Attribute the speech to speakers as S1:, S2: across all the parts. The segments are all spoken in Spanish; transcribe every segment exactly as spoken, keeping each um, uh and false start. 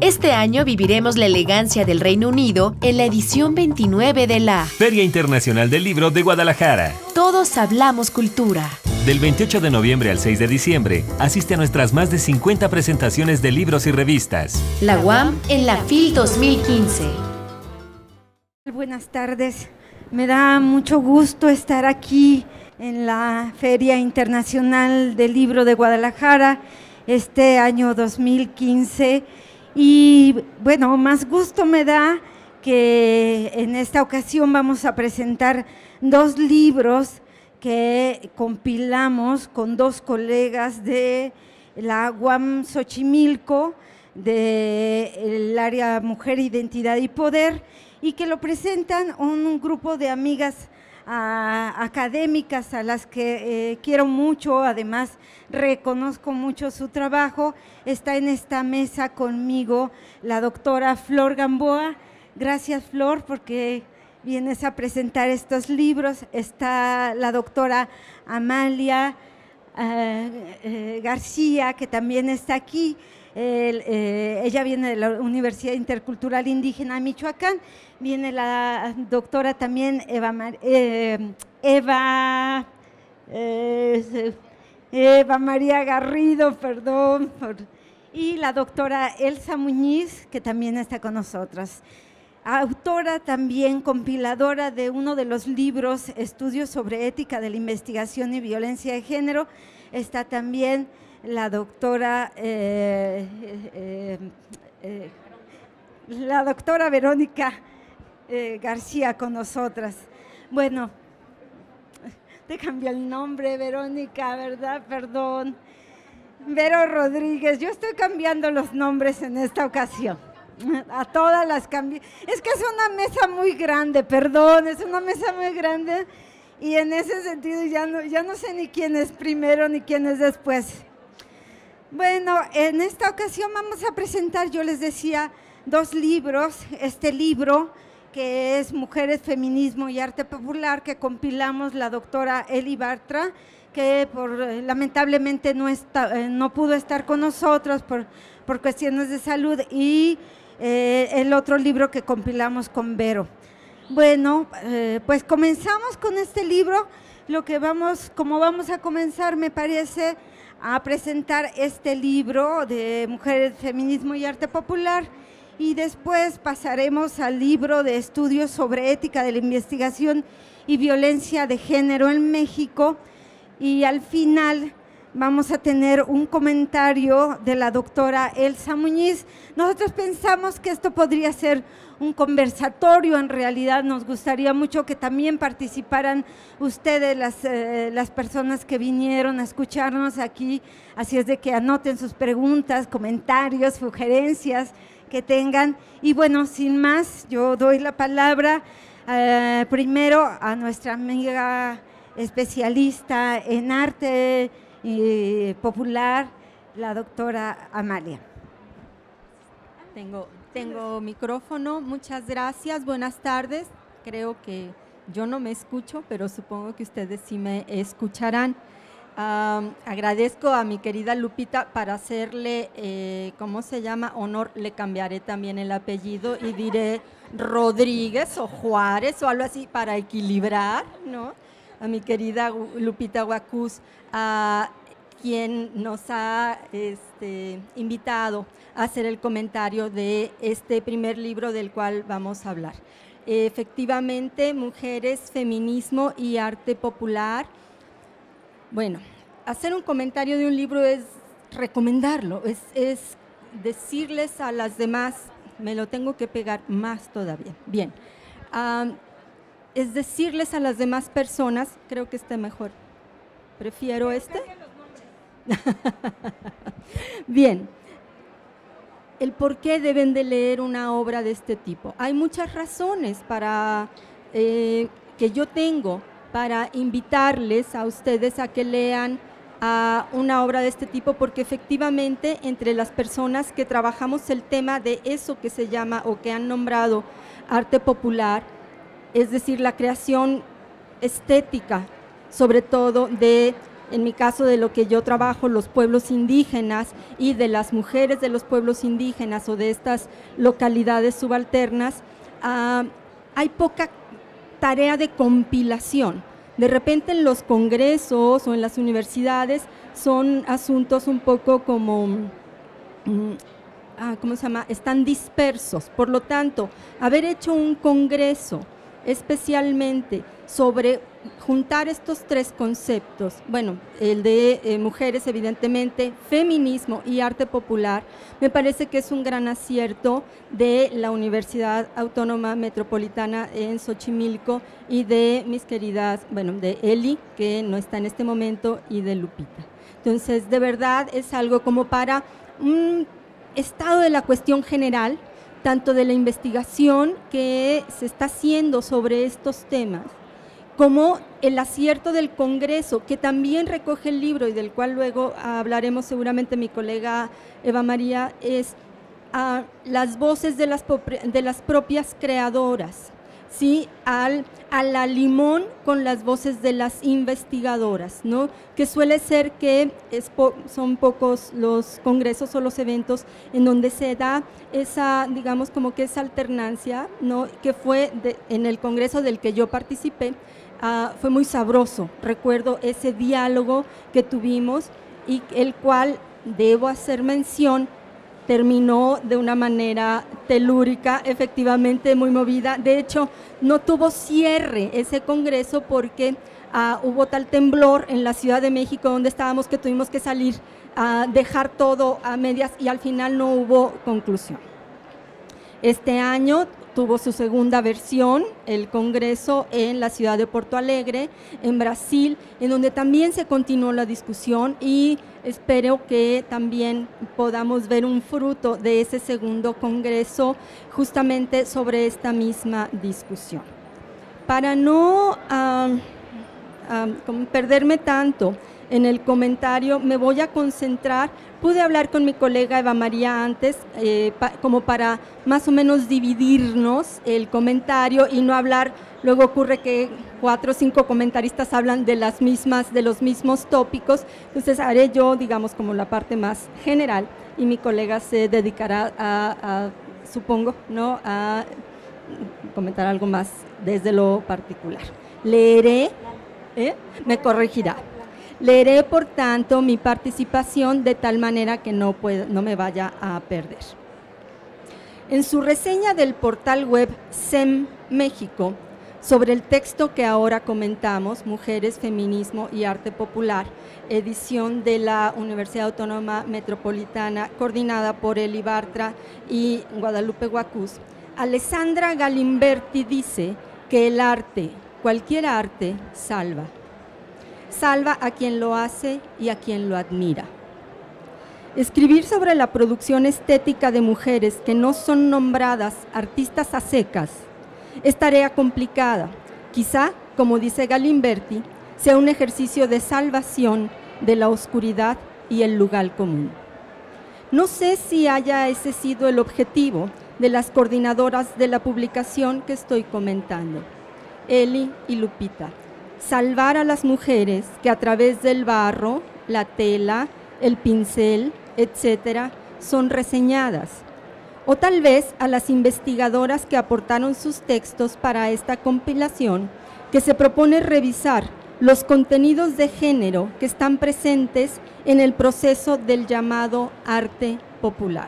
S1: Este año viviremos la elegancia del Reino Unido en la edición veintinueve de la
S2: Feria Internacional del Libro de Guadalajara.
S1: Todos hablamos cultura.
S2: Del veintiocho de noviembre al seis de diciembre, asiste a nuestras más de cincuenta presentaciones de libros y revistas.
S1: La U A M en la FIL dos mil quince.
S3: Buenas tardes, me da mucho gusto estar aquí en la Feria Internacional del Libro de Guadalajara este año dos mil quince. Y bueno, más gusto me da que en esta ocasión vamos a presentar dos libros que compilamos con dos colegas de la U A M Xochimilco, del área Mujer, Identidad y Poder, y que lo presentan un grupo de amigas a, académicas a las que eh, quiero mucho, además reconozco mucho su trabajo. Está en esta mesa conmigo la doctora Flor Gamboa. Gracias, Flor, porque vienes a presentar estos libros. Está la doctora Amalia eh, eh, García, que también está aquí. El, eh, ella viene de la Universidad Intercultural Indígena de Michoacán. Viene la doctora también Eva, eh, Eva, eh, Eva María Garrido, perdón, por, y la doctora Elsa Muñiz, que también está con nosotros. Autora también, compiladora de uno de los libros, Estudios sobre Ética de la Investigación y Violencia de Género. Está también la doctora, eh, eh, eh, la doctora Verónica eh, García con nosotras. Bueno, te cambié el nombre, Verónica, ¿verdad? Perdón. Vero Rodríguez, yo estoy cambiando los nombres en esta ocasión. A todas las cambié. Es que es una mesa muy grande, perdón, es una mesa muy grande y en ese sentido ya no, ya no sé ni quién es primero ni quién es después. Bueno, en esta ocasión vamos a presentar, yo les decía, dos libros. Este libro que es Mujeres, Feminismo y Arte Popular, que compilamos la doctora Eli Bartra, que por, lamentablemente no, está, eh, no pudo estar con nosotros por, por cuestiones de salud, y eh, el otro libro que compilamos con Vero. Bueno, eh, pues comenzamos con este libro. Lo que vamos, como vamos a comenzar, me parece, a presentar este libro de Mujeres, Feminismo y Arte Popular, y después pasaremos al libro de Estudios sobre Ética de la Investigación y Violencia de Género en México, y al final vamos a tener un comentario de la doctora Elsa Muñiz. Nosotros pensamos que esto podría ser un conversatorio, en realidad nos gustaría mucho que también participaran ustedes, las, eh, las personas que vinieron a escucharnos aquí, así es de que anoten sus preguntas, comentarios, sugerencias que tengan. Y bueno, sin más, yo doy la palabra eh, primero a nuestra amiga especialista en arte eh, popular, la doctora Amalia.
S4: Tengo, tengo micrófono, muchas gracias, buenas tardes. Creo que yo no me escucho, pero supongo que ustedes sí me escucharán. Um, agradezco a mi querida Lupita para hacerle, eh, ¿cómo se llama? Honor, le cambiaré también el apellido y diré Rodríguez o Juárez o algo así para equilibrar, ¿no? A mi querida Lupita Huacuz, a quien nos ha este, invitado a hacer el comentario de este primer libro del cual vamos a hablar. Efectivamente, Mujeres, Feminismo y Arte Popular. Bueno, hacer un comentario de un libro es recomendarlo, es, es decirles a las demás, me lo tengo que pegar más todavía. Bien, um, es decirles a las demás personas, creo que está mejor, prefiero este. Bien, el por qué deben de leer una obra de este tipo. Hay muchas razones para eh, que yo tengo para invitarles a ustedes a que lean a una obra de este tipo, porque efectivamente entre las personas que trabajamos el tema de eso que se llama o que han nombrado arte popular, es decir, la creación estética, sobre todo de en mi caso de lo que yo trabajo, los pueblos indígenas y de las mujeres de los pueblos indígenas o de estas localidades subalternas, uh, hay poca tarea de compilación. De repente en los congresos o en las universidades son asuntos un poco como, um, ah, ¿cómo se llama?, están dispersos. Por lo tanto, haber hecho un congreso especialmente sobre juntar estos tres conceptos, bueno, el de eh, mujeres evidentemente, feminismo y arte popular, me parece que es un gran acierto de la Universidad Autónoma Metropolitana en Xochimilco y de mis queridas, bueno, de Eli, que no está en este momento, y de Lupita. Entonces, de verdad es algo como para un estado de la cuestión general, tanto de la investigación que se está haciendo sobre estos temas, como el acierto del Congreso, que también recoge el libro y del cual luego hablaremos seguramente mi colega Eva María, es uh, las voces de las, de las propias creadoras, ¿sí? Al, a la limón con las voces de las investigadoras, ¿no? Que suele ser que es po son pocos los congresos o los eventos en donde se da esa, digamos, como que esa alternancia, ¿no? Que fue de, en el congreso del que yo participé, uh, fue muy sabroso. Recuerdo ese diálogo que tuvimos y el cual, debo hacer mención, terminó de una manera telúrica, efectivamente muy movida. De hecho, no tuvo cierre ese congreso porque uh, hubo tal temblor en la Ciudad de México donde estábamos que tuvimos que salir a uh, dejar todo a medias y al final no hubo conclusión. Este año tuvo su segunda versión, el congreso en la ciudad de Porto Alegre, en Brasil, en donde también se continuó la discusión y espero que también podamos ver un fruto de ese segundo congreso justamente sobre esta misma discusión. Para no uh, uh, perderme tanto en el comentario, me voy a concentrar. Pude hablar con mi colega Eva María antes, eh, pa, como para más o menos dividirnos el comentario y no hablar, luego ocurre que cuatro o cinco comentaristas hablan de las mismas, de los mismos tópicos, entonces haré yo, digamos, como la parte más general y mi colega se dedicará a, a supongo, ¿no?, a comentar algo más desde lo particular. Leeré, ¿eh? me corregirá. Leeré, por tanto, mi participación de tal manera que no, pueda, no me vaya a perder. En su reseña del portal web S E M México sobre el texto que ahora comentamos, Mujeres, Feminismo y Arte Popular, edición de la Universidad Autónoma Metropolitana, coordinada por Eli Bartra y Guadalupe Guacuz, Alessandra Galimberti dice que el arte, cualquier arte, salva. Salva a quien lo hace y a quien lo admira. Escribir sobre la producción estética de mujeres que no son nombradas artistas a secas es tarea complicada. Quizá, como dice Galimberti, sea un ejercicio de salvación de la oscuridad y el lugar común. No sé si haya ese sido el objetivo de las coordinadoras de la publicación que estoy comentando, Eli y Lupita. Salvar a las mujeres que a través del barro, la tela, el pincel, etcétera, son reseñadas. O tal vez a las investigadoras que aportaron sus textos para esta compilación, que se propone revisar los contenidos de género que están presentes en el proceso del llamado arte popular.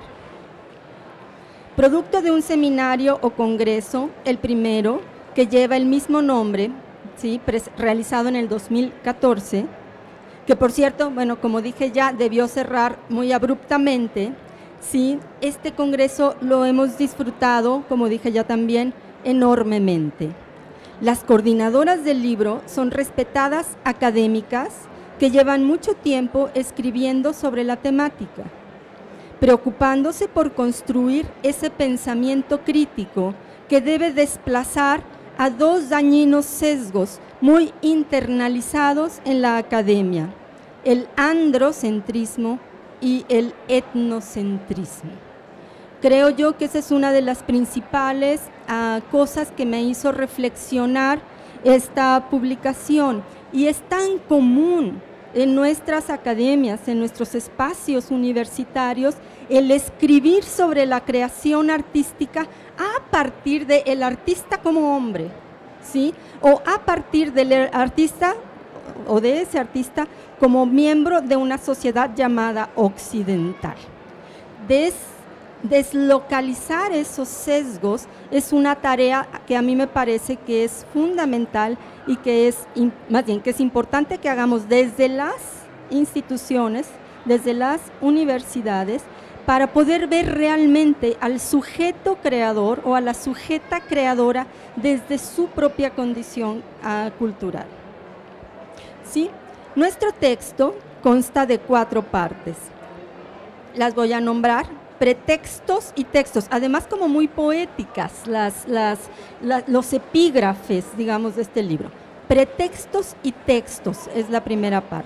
S4: Producto de un seminario o congreso, el primero, que lleva el mismo nombre, ¿sí?, realizado en el dos mil catorce, que por cierto, bueno, como dije ya, debió cerrar muy abruptamente. Sí, este congreso lo hemos disfrutado, como dije ya también, enormemente. Las coordinadoras del libro son respetadas académicas que llevan mucho tiempo escribiendo sobre la temática, preocupándose por construir ese pensamiento crítico que debe desplazar a dos dañinos sesgos muy internalizados en la academia, el androcentrismo y el etnocentrismo. Creo yo que esa es una de las principales uh, cosas que me hizo reflexionar esta publicación, y es tan común en nuestras academias, en nuestros espacios universitarios, el escribir sobre la creación artística a partir del artista como hombre, ¿sí? O a partir del artista o de ese artista como miembro de una sociedad llamada occidental. Des, deslocalizar esos sesgos es una tarea que a mí me parece que es fundamental y que es, más bien, que es importante que hagamos desde las instituciones, desde las universidades, para poder ver realmente al sujeto creador o a la sujeta creadora desde su propia condición uh, cultural. ¿Sí? Nuestro texto consta de cuatro partes. Las voy a nombrar: pretextos y textos, además como muy poéticas, las, las, las, los epígrafes, digamos, de este libro. Pretextos y textos es la primera parte.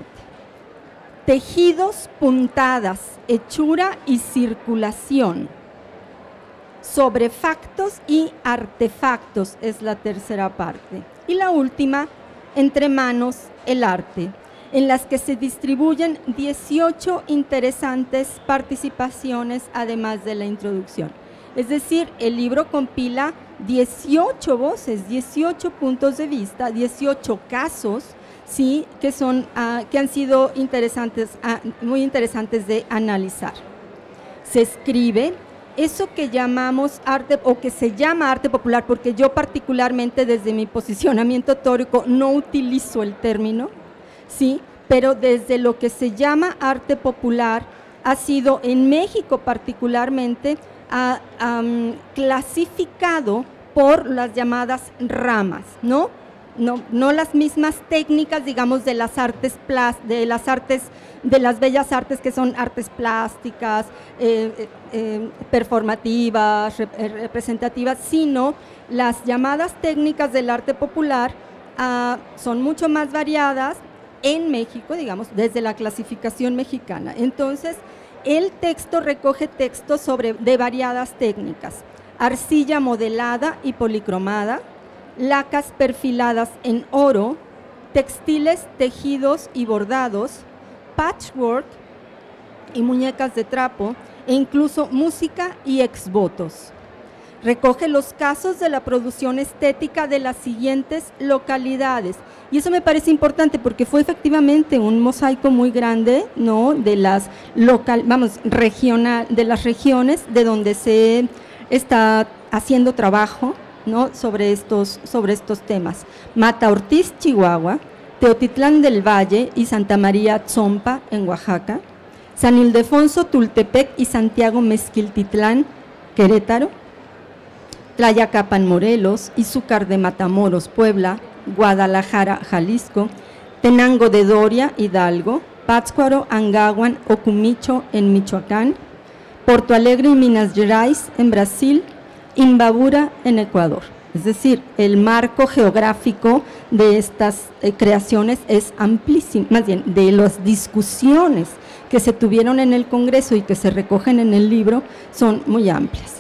S4: Tejidos, puntadas, hechura y circulación. Sobrefactos y artefactos es la tercera parte. Y la última, entre manos, el arte, en las que se distribuyen dieciocho interesantes participaciones, además de la introducción. Es decir, el libro compila dieciocho voces, dieciocho puntos de vista, dieciocho casos, sí, que, son, uh, que han sido interesantes, uh, muy interesantes de analizar. Se escribe eso que llamamos arte, o que se llama arte popular, porque yo particularmente desde mi posicionamiento teórico no utilizo el término, sí, pero desde lo que se llama arte popular ha sido en México particularmente uh, um, clasificado por las llamadas ramas, ¿no? No, no las mismas técnicas, digamos, de las artes plas, de las artes, de las bellas artes, que son artes plásticas, eh, eh, performativas, rep representativas, sino las llamadas técnicas del arte popular uh, son mucho más variadas en México, digamos, desde la clasificación mexicana. Entonces, el texto recoge textos sobre, de variadas técnicas: arcilla modelada y policromada, lacas perfiladas en oro, textiles tejidos y bordados, patchwork y muñecas de trapo, e incluso música y exvotos. Recoge los casos de la producción estética de las siguientes localidades, y eso me parece importante porque fue efectivamente un mosaico muy grande, ¿no?, de las local, vamos, regional, de las regiones de donde se está haciendo trabajo, ¿no?, sobre estos, sobre estos temas. Mata Ortiz, Chihuahua; Teotitlán del Valle y Santa María Tzompa, en Oaxaca; San Ildefonso, Tultepec y Santiago Mezquiltitlán, Querétaro; Tlayacapan, Morelos; Izúcar de Matamoros, Puebla; Guadalajara, Jalisco; Tenango de Doria, Hidalgo; Pátzcuaro, Angahuan, Ocumicho, en Michoacán; Porto Alegre y Minas Gerais, en Brasil; Imbabura, en Ecuador. Es decir, el marco geográfico de estas eh, creaciones es amplísimo, más bien de las discusiones que se tuvieron en el Congreso y que se recogen en el libro son muy amplias.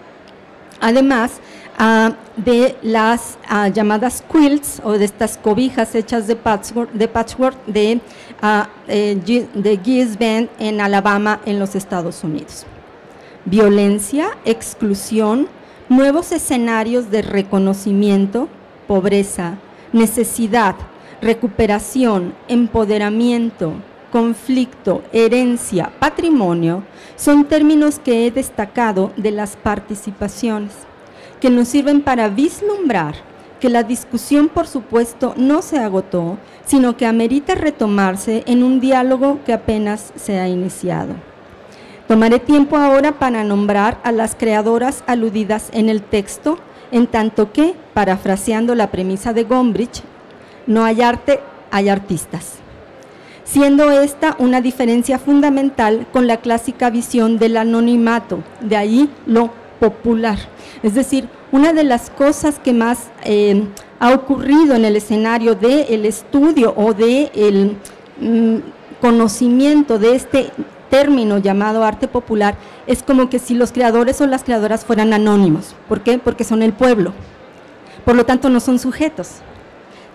S4: Además uh, de las uh, llamadas quilts, o de estas cobijas hechas de patchwork de, patchwork de, uh, eh, de Gies Bend en Alabama, en los Estados Unidos. Violencia, exclusión, nuevos escenarios de reconocimiento, pobreza, necesidad, recuperación, empoderamiento, conflicto, herencia, patrimonio, son términos que he destacado de las participaciones, que nos sirven para vislumbrar que la discusión, por supuesto, no se agotó, sino que amerita retomarse en un diálogo que apenas se ha iniciado. Tomaré tiempo ahora para nombrar a las creadoras aludidas en el texto, en tanto que, parafraseando la premisa de Gombrich, no hay arte, hay artistas, siendo esta una diferencia fundamental con la clásica visión del anonimato, de ahí lo popular. Es decir, una de las cosas que más eh, ha ocurrido en el escenario del estudio o del mm, conocimiento de este término llamado arte popular es como que si los creadores o las creadoras fueran anónimos. ¿Por qué? Porque son el pueblo, por lo tanto no son sujetos.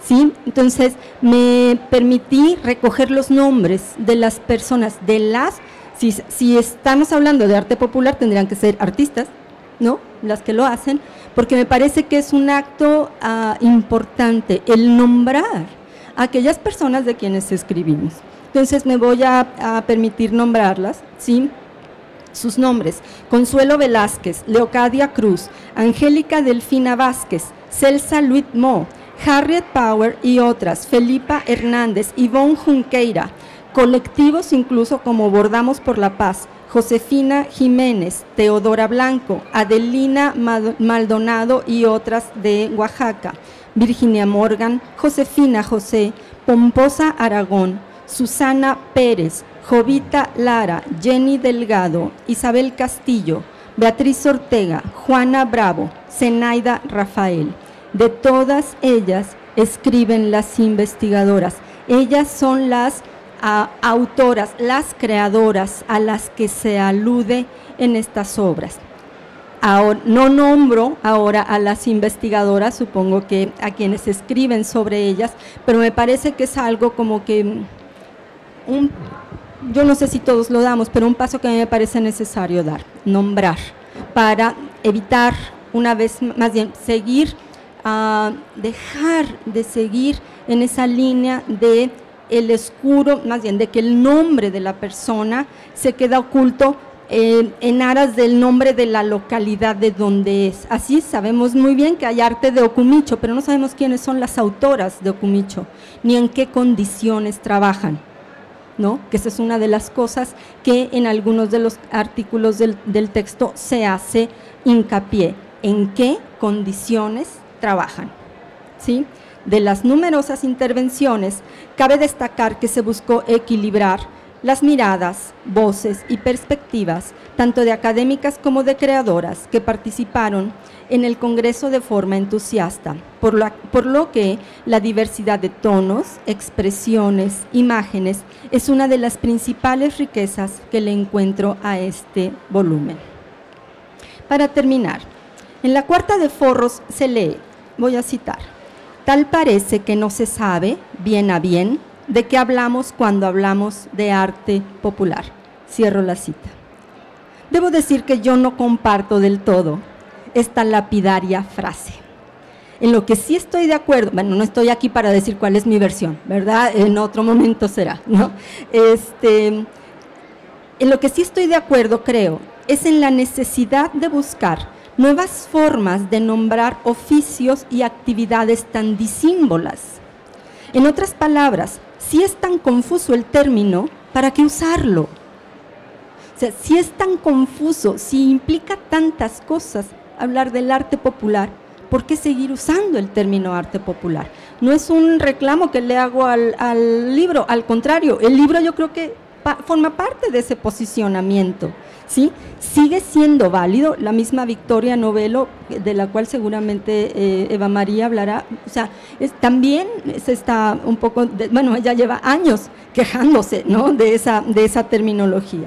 S4: ¿sí? Entonces, me permití recoger los nombres de las personas, de las, si, si estamos hablando de arte popular, tendrían que ser artistas, ¿no? Las que lo hacen, porque me parece que es un acto uh, importante, el nombrar a aquellas personas de quienes escribimos. Entonces, me voy a, a permitir nombrarlas, ¿sí? Sus nombres: Consuelo Velázquez, Leocadia Cruz, Angélica Delfina Vázquez, Celsa Luitmo, Harriet Power y otras, Felipa Hernández, Ivonne Junqueira, colectivos incluso como Bordamos por la Paz, Josefina Jiménez, Teodora Blanco, Adelina Maldonado y otras de Oaxaca, Virginia Morgan, Josefina José, Pomposa Aragón, Susana Pérez, Jovita Lara, Jenny Delgado, Isabel Castillo, Beatriz Ortega, Juana Bravo, Zenaida Rafael. De todas ellas escriben las investigadoras. Ellas son las uh, autoras, las creadoras a las que se alude en estas obras. Ahora, no nombro ahora a las investigadoras, supongo que a quienes escriben sobre ellas, pero me parece que es algo como que, un, yo no sé si todos lo damos, pero un paso que a mí me parece necesario dar, nombrar, para evitar, una vez más bien, seguir, uh, dejar de seguir en esa línea de el oscuro, más bien de que el nombre de la persona se queda oculto Eh, en aras del nombre de la localidad de donde es. Así sabemos muy bien que hay arte de Ocumicho, pero no sabemos quiénes son las autoras de Ocumicho, ni en qué condiciones trabajan, ¿no? Que esa es una de las cosas que en algunos de los artículos del, del texto se hace hincapié, en qué condiciones trabajan, ¿sí? De las numerosas intervenciones, cabe destacar que se buscó equilibrar las miradas, voces y perspectivas, tanto de académicas como de creadoras, que participaron en el Congreso de forma entusiasta, por, la, por lo que la diversidad de tonos, expresiones, imágenes, es una de las principales riquezas que le encuentro a este volumen. Para terminar, en la cuarta de forros se lee, voy a citar: tal parece que no se sabe, bien a bien, de qué hablamos cuando hablamos de arte popular. Cierro la cita. Debo decir que yo no comparto del todo esta lapidaria frase. En lo que sí estoy de acuerdo, bueno, no estoy aquí para decir cuál es mi versión, ¿verdad? En otro momento será, ¿no? Este, en lo que sí estoy de acuerdo, creo, es en la necesidad de buscar nuevas formas de nombrar oficios y actividades tan disímbolas. En otras palabras, si es tan confuso el término, ¿para qué usarlo? O sea, si es tan confuso, si implica tantas cosas hablar del arte popular, ¿por qué seguir usando el término arte popular? No es un reclamo que le hago al, al libro, al contrario, el libro yo creo que pa, forma parte de ese posicionamiento, ¿sí? Sigue siendo válido, la misma Victoria Novello, de la cual seguramente eh, Eva María hablará, o sea, es, también se está un poco, de, bueno, ella lleva años quejándose, ¿no?, de esa, de esa terminología.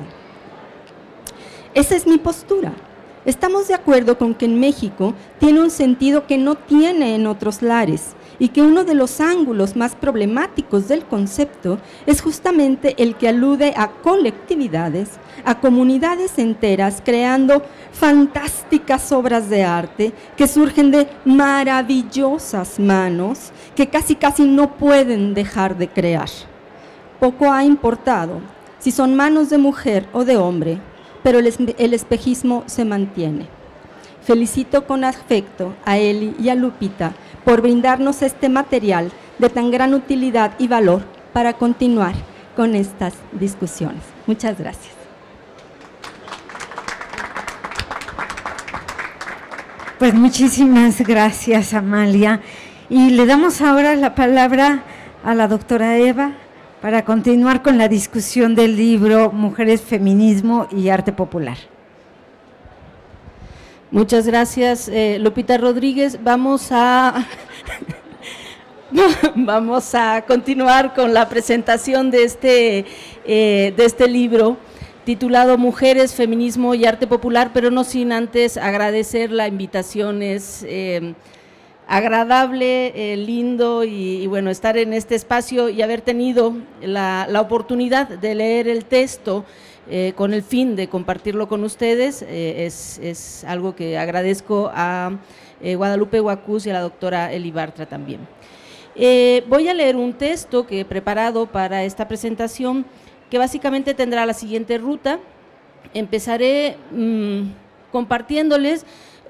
S4: Esa es mi postura. Estamos de acuerdo con que en México tiene un sentido que no tiene en otros lares, y que uno de los ángulos más problemáticos del concepto es justamente el que alude a colectividades, a comunidades enteras creando fantásticas obras de arte que surgen de maravillosas manos que casi casi no pueden dejar de crear. Poco ha importado si son manos de mujer o de hombre, pero el, el espejismo se mantiene. Felicito con afecto a Eli y a Lupita por brindarnos este material de tan gran utilidad y valor para continuar con estas discusiones. Muchas gracias.
S3: Pues muchísimas gracias, Amalia. Y le damos ahora la palabra a la doctora Eva para continuar con la discusión del libro Mujeres, Feminismo y Arte Popular.
S5: Muchas gracias, eh, Lupita Rodríguez. Vamos a, vamos a continuar con la presentación de este, eh, de este libro titulado Mujeres, Feminismo y Arte Popular, pero no sin antes agradecer la invitación. Es, eh, agradable, eh, lindo y, y bueno, estar en este espacio y haber tenido la, la oportunidad de leer el texto eh, con el fin de compartirlo con ustedes, eh, es, es algo que agradezco a eh, Guadalupe Huacús y a la doctora Eli Bartra también. Eh, voy a leer un texto que he preparado para esta presentación que básicamente tendrá la siguiente ruta. Empezaré mmm, compartiéndoles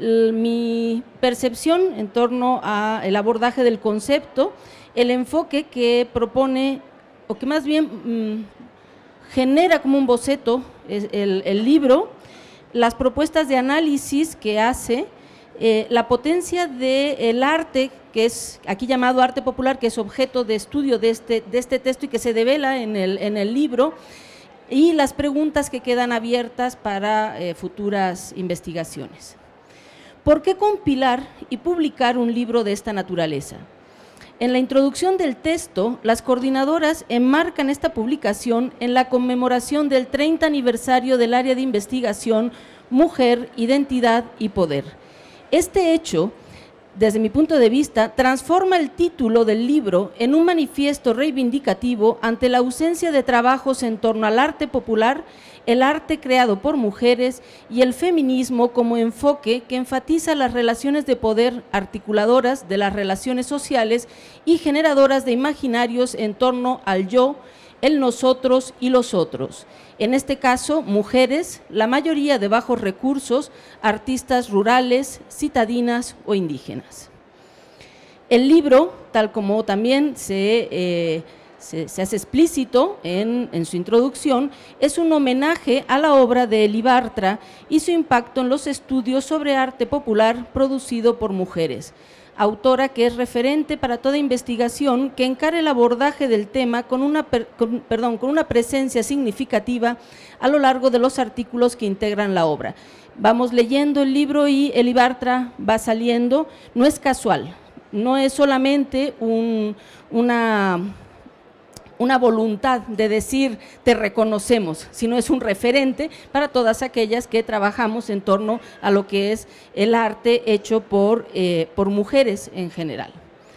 S5: mi percepción en torno al abordaje del concepto, el enfoque que propone, o que más bien mmm, genera como un boceto el, el libro, las propuestas de análisis que hace, eh, la potencia del arte, que es aquí llamado arte popular, que es objeto de estudio de este, de este texto y que se devela en el, en el libro, y las preguntas que quedan abiertas para eh, futuras investigaciones. ¿Por qué compilar y publicar un libro de esta naturaleza? En la introducción del texto, las coordinadoras enmarcan esta publicación en la conmemoración del treinta aniversario del área de investigación Mujer, Identidad y Poder. Este hecho, desde mi punto de vista, transforma el título del libro en un manifiesto reivindicativo ante la ausencia de trabajos en torno al arte popular, el arte creado por mujeres y el feminismo como enfoque que enfatiza las relaciones de poder articuladoras de las relaciones sociales y generadoras de imaginarios en torno al yo, el nosotros y los otros. En este caso, mujeres, la mayoría de bajos recursos, artistas rurales, citadinas o indígenas. El libro, tal como también se... Eh, Se, se hace explícito en, en su introducción, es un homenaje a la obra de Eli Bartra y su impacto en los estudios sobre arte popular producido por mujeres, autora que es referente para toda investigación que encare el abordaje del tema con una, per, con, perdón, con una presencia significativa a lo largo de los artículos que integran la obra. Vamos leyendo el libro y Eli Bartra va saliendo, no es casual, no es solamente un, una... una voluntad de decir te reconocemos, sino es un referente para todas aquellas que trabajamos en torno a lo que es el arte hecho por, eh, por mujeres en general.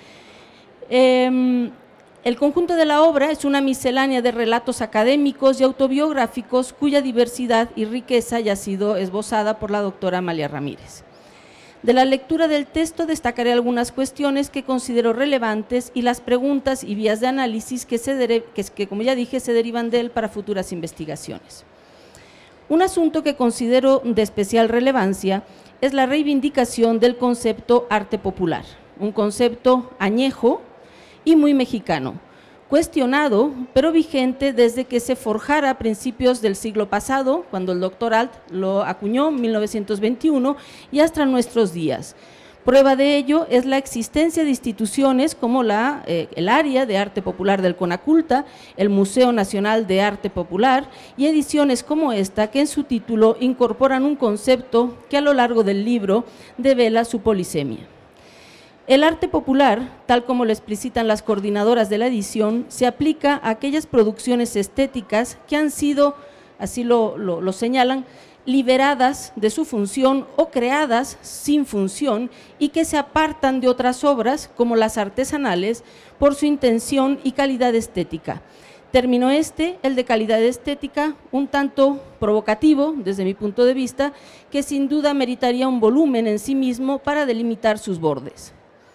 S5: Eh, el conjunto de la obra es una miscelánea de relatos académicos y autobiográficos cuya diversidad y riqueza ya ha sido esbozada por la doctora Amalia Ramírez. De la lectura del texto destacaré algunas cuestiones que considero relevantes y las preguntas y vías de análisis que, se dere, que, que, como ya dije, se derivan de él para futuras investigaciones. Un asunto que considero de especial relevancia es la reivindicación del concepto arte popular, un concepto añejo y muy mexicano, cuestionado, pero vigente desde que se forjara a principios del siglo pasado, cuando el doctor Alt lo acuñó en mil novecientos veintiuno, y hasta nuestros días. Prueba de ello es la existencia de instituciones como la, eh, el Área de Arte Popular del CONACULTA, el Museo Nacional de Arte Popular y ediciones como esta que en su título incorporan un concepto que a lo largo del libro devela su polisemia. El arte popular, tal como lo explicitan las coordinadoras de la edición, se aplica a aquellas producciones estéticas que han sido, así lo, lo, lo señalan, liberadas de su función o creadas sin función y que se apartan de otras obras, como las artesanales, por su intención y calidad estética. Término este, el de calidad estética, un tanto provocativo desde mi punto de vista, que sin duda meritaría un volumen en sí mismo para delimitar sus bordes.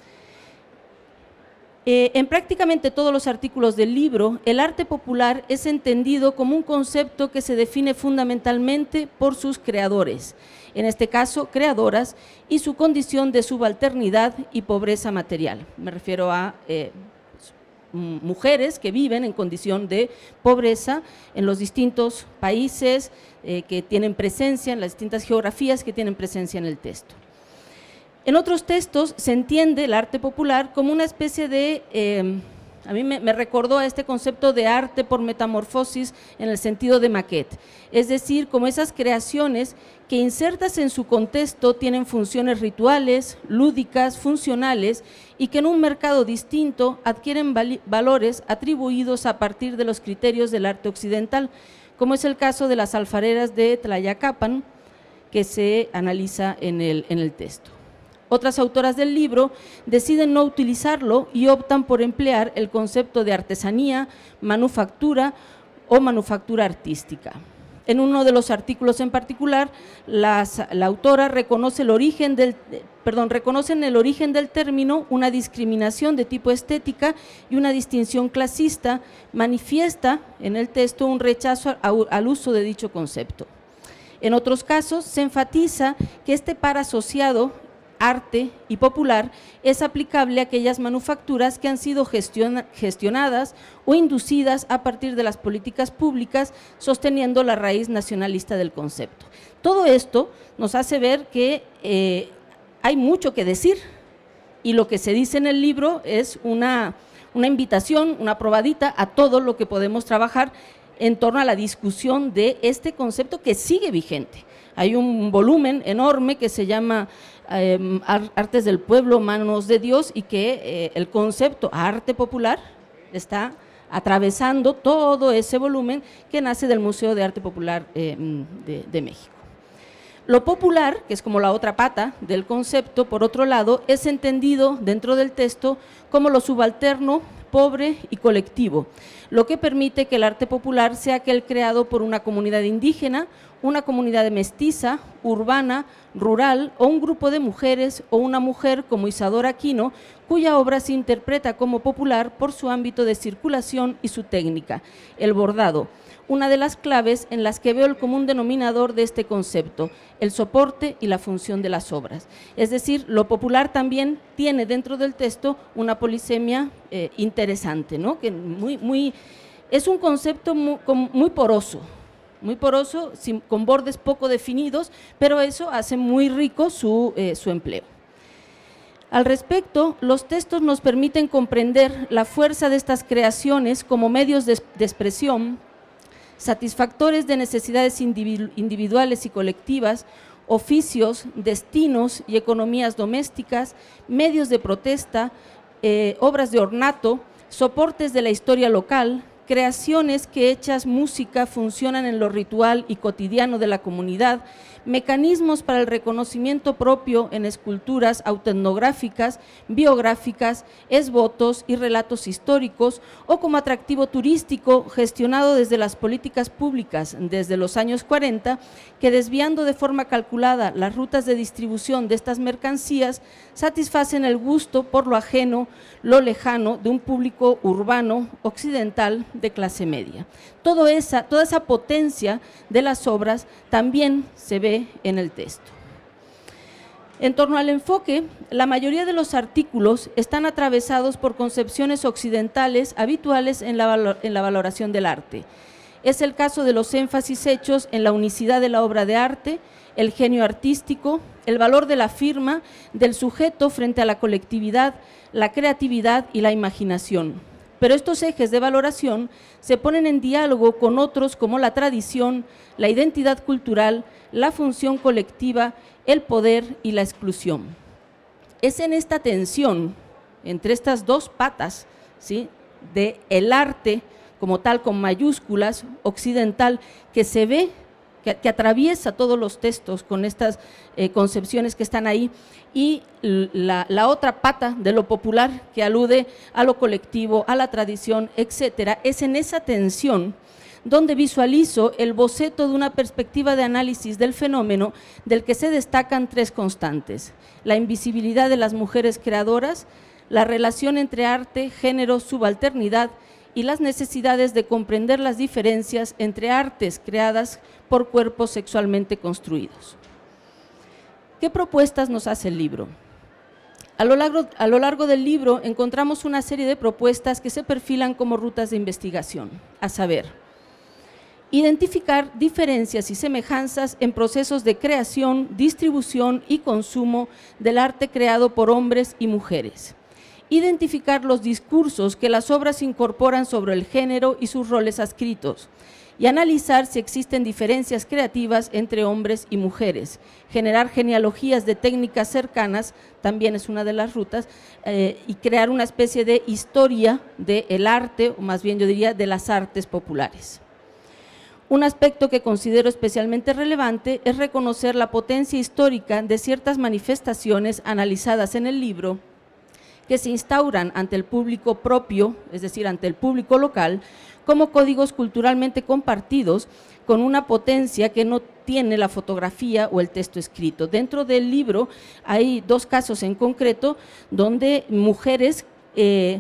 S5: Eh, en prácticamente todos los artículos del libro, el arte popular es entendido como un concepto que se define fundamentalmente por sus creadores, en este caso creadoras, y su condición de subalternidad y pobreza material. Me refiero a eh, mujeres que viven en condición de pobreza en los distintos países eh, que tienen presencia, en las distintas geografías que tienen presencia en el texto. En otros textos se entiende el arte popular como una especie de, eh, a mí me, me recordó a este concepto de arte por metamorfosis en el sentido de maquette, es decir, como esas creaciones que insertas en su contexto tienen funciones rituales, lúdicas, funcionales y que en un mercado distinto adquieren val- valores atribuidos a partir de los criterios del arte occidental, como es el caso de las alfareras de Tlayacapan que se analiza en el, en el texto. Otras autoras del libro deciden no utilizarlo y optan por emplear el concepto de artesanía, manufactura o manufactura artística. En uno de los artículos en particular, las, la autora reconoce el origen del, perdón, reconoce en el origen del término una discriminación de tipo estética y una distinción clasista, manifiesta en el texto un rechazo a, a, al uso de dicho concepto. En otros casos, se enfatiza que este par asociado, arte y popular, es aplicable a aquellas manufacturas que han sido gestiona, gestionadas o inducidas a partir de las políticas públicas, sosteniendo la raíz nacionalista del concepto. Todo esto nos hace ver que eh, hay mucho que decir, y lo que se dice en el libro es una, una invitación, una probadita a todo lo que podemos trabajar en torno a la discusión de este concepto que sigue vigente. Hay un volumen enorme que se llama eh, Artes del Pueblo, Manos de Dios, y que eh, el concepto arte popular está atravesando todo ese volumen que nace del Museo de Arte Popular eh, de, de México. Lo popular, que es como la otra pata del concepto, por otro lado, es entendido dentro del texto como lo subalterno, pobre y colectivo, lo que permite que el arte popular sea aquel creado por una comunidad indígena, una comunidad mestiza, urbana, rural o un grupo de mujeres o una mujer como Isadora Aquino, cuya obra se interpreta como popular por su ámbito de circulación y su técnica, el bordado, una de las claves en las que veo el común denominador de este concepto, el soporte y la función de las obras. Es decir, lo popular también tiene dentro del texto una polisemia eh, interesante, ¿no? Que muy, muy, es un concepto muy, muy poroso, muy poroso, sin, con bordes poco definidos, pero eso hace muy rico su, eh, su empleo. Al respecto, los textos nos permiten comprender la fuerza de estas creaciones como medios de, de expresión, satisfactores de necesidades individuales y colectivas, oficios, destinos y economías domésticas, medios de protesta, eh, obras de ornato, soportes de la historia local, creaciones que hechas música funcionan en lo ritual y cotidiano de la comunidad, mecanismos para el reconocimiento propio en esculturas autoetnográficas, biográficas, esbotos y relatos históricos, o como atractivo turístico gestionado desde las políticas públicas desde los años cuarenta, que desviando de forma calculada las rutas de distribución de estas mercancías, satisfacen el gusto por lo ajeno, lo lejano de un público urbano occidental de clase media. Todo esa, toda esa potencia de las obras también se ve en el texto. En torno al enfoque, la mayoría de los artículos están atravesados por concepciones occidentales habituales en la, en la valoración del arte. Es el caso de los énfasis hechos en la unicidad de la obra de arte, el genio artístico, el valor de la firma, del sujeto frente a la colectividad, la creatividad y la imaginación. Pero estos ejes de valoración se ponen en diálogo con otros como la tradición, la identidad cultural, la función colectiva, el poder y la exclusión. Es en esta tensión entre estas dos patas, ¿sí?, de el arte como tal con mayúsculas occidental que se ve, que, que atraviesa todos los textos con estas eh, concepciones que están ahí, y la, la otra pata de lo popular que alude a lo colectivo, a la tradición, etcétera. Es en esa tensión donde visualizo el boceto de una perspectiva de análisis del fenómeno del que se destacan tres constantes: la invisibilidad de las mujeres creadoras, la relación entre arte, género, subalternidad y las necesidades de comprender las diferencias entre artes creadas por cuerpos sexualmente construidos. ¿Qué propuestas nos hace el libro? A lo, largo, a lo largo del libro encontramos una serie de propuestas que se perfilan como rutas de investigación, a saber, identificar diferencias y semejanzas en procesos de creación, distribución y consumo del arte creado por hombres y mujeres, identificar los discursos que las obras incorporan sobre el género y sus roles adscritos, y analizar si existen diferencias creativas entre hombres y mujeres, generar genealogías de técnicas cercanas, también es una de las rutas, eh, y crear una especie de historia del arte, o más bien yo diría de las artes populares. Un aspecto que considero especialmente relevante es reconocer la potencia histórica de ciertas manifestaciones analizadas en el libro que se instauran ante el público propio, es decir, ante el público local, como códigos culturalmente compartidos con una potencia que no tiene la fotografía o el texto escrito. Dentro del libro hay dos casos en concreto donde mujeres eh,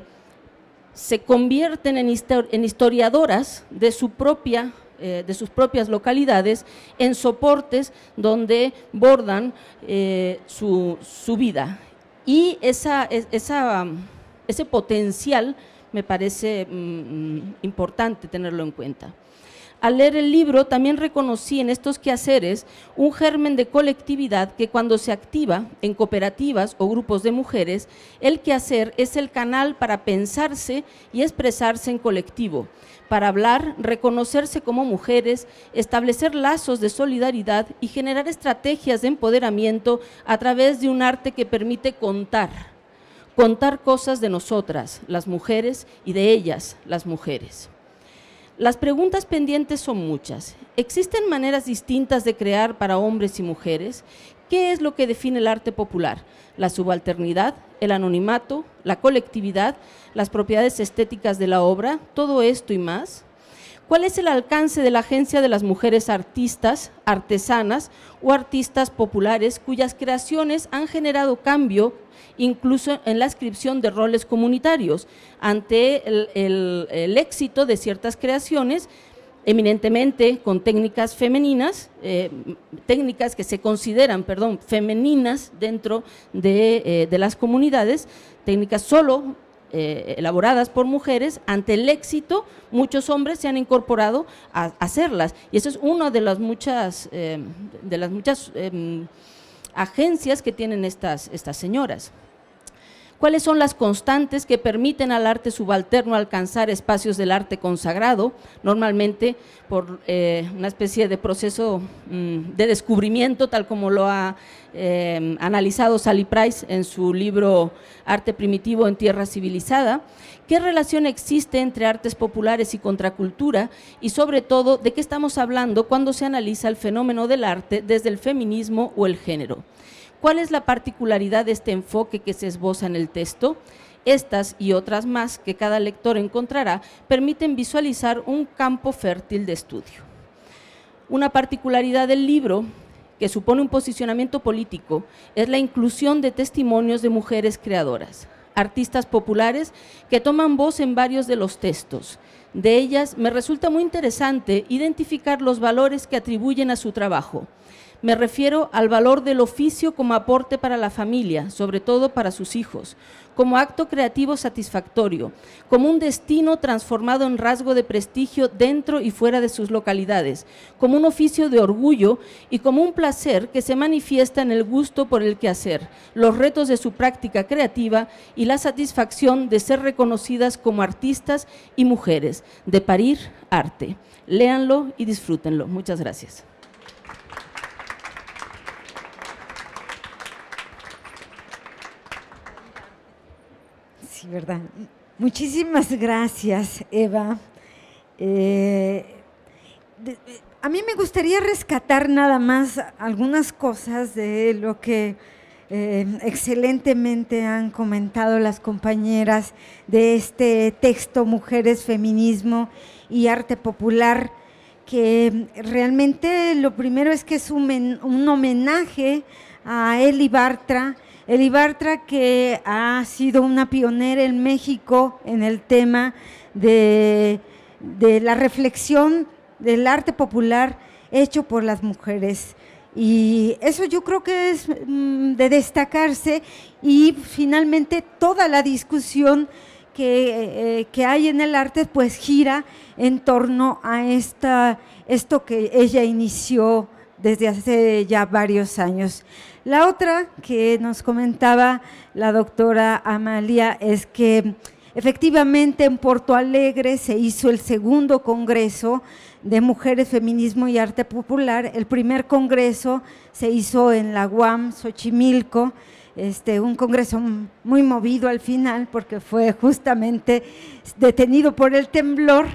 S5: se convierten en, histori en historiadoras de su propia eh, de sus propias localidades, en soportes donde bordan eh, su, su vida. Y esa, esa, ese potencial me parece mm, importante tenerlo en cuenta. Al leer el libro también reconocí en estos quehaceres un germen de colectividad que cuando se activa en cooperativas o grupos de mujeres, el quehacer es el canal para pensarse y expresarse en colectivo, para hablar, reconocerse como mujeres, establecer lazos de solidaridad y generar estrategias de empoderamiento a través de un arte que permite contar, contar cosas de nosotras, las mujeres, y de ellas, las mujeres. Las preguntas pendientes son muchas. ¿Existen maneras distintas de crear para hombres y mujeres? ¿Qué es lo que define el arte popular? ¿La subalternidad, el anonimato, la colectividad, las propiedades estéticas de la obra? ¿Todo esto y más? ¿Cuál es el alcance de la agencia de las mujeres artistas, artesanas o artistas populares cuyas creaciones han generado cambio incluso en la inscripción de roles comunitarios, ante el, el, el éxito de ciertas creaciones, eminentemente con técnicas femeninas, eh, técnicas que se consideran, perdón, femeninas dentro de, eh, de las comunidades, técnicas solo eh, elaboradas por mujeres. Ante el éxito, muchos hombres se han incorporado a, a hacerlas, y eso es una de las muchas, eh, de las muchas eh, agencias que tienen estas, estas señoras. ¿Cuáles son las constantes que permiten al arte subalterno alcanzar espacios del arte consagrado, normalmente por eh, una especie de proceso mm, de descubrimiento, tal como lo ha eh, analizado Sally Price en su libro Arte primitivo en tierra civilizada? ¿Qué relación existe entre artes populares y contracultura? Y sobre todo, ¿de qué estamos hablando cuando se analiza el fenómeno del arte desde el feminismo o el género? ¿Cuál es la particularidad de este enfoque que se esboza en el texto? Estas y otras más que cada lector encontrará permiten visualizar un campo fértil de estudio. Una particularidad del libro, que supone un posicionamiento político, es la inclusión de testimonios de mujeres creadoras, artistas populares que toman voz en varios de los textos. De ellas me resulta muy interesante identificar los valores que atribuyen a su trabajo. Me refiero al valor del oficio como aporte para la familia, sobre todo para sus hijos, como acto creativo satisfactorio, como un destino transformado en rasgo de prestigio dentro y fuera de sus localidades, como un oficio de orgullo y como un placer que se manifiesta en el gusto por el quehacer, los retos de su práctica creativa y la satisfacción de ser reconocidas como artistas y mujeres, de parir arte. Léanlo y disfrútenlo. Muchas gracias.
S3: Sí, ¿verdad? Muchísimas gracias, Eva. Eh, de, a mí me gustaría rescatar nada más algunas cosas de lo que eh, excelentemente han comentado las compañeras de este texto Mujeres, Feminismo y Arte Popular, que realmente lo primero es que es un, un homenaje a Eli Bartra. Eli Bartra, que ha sido una pionera en México en el tema de, de la reflexión del arte popular hecho por las mujeres. Y eso yo creo que es de destacarse, y finalmente toda la discusión que, eh, que hay en el arte pues gira en torno a esta, esto que ella inició desde hace ya varios años. La otra que nos comentaba la doctora Amalia es que efectivamente en Porto Alegre se hizo el segundo congreso de Mujeres, Feminismo y Arte Popular. El primer congreso se hizo en la U A M Xochimilco, este, un congreso muy movido al final porque fue justamente detenido por el temblor.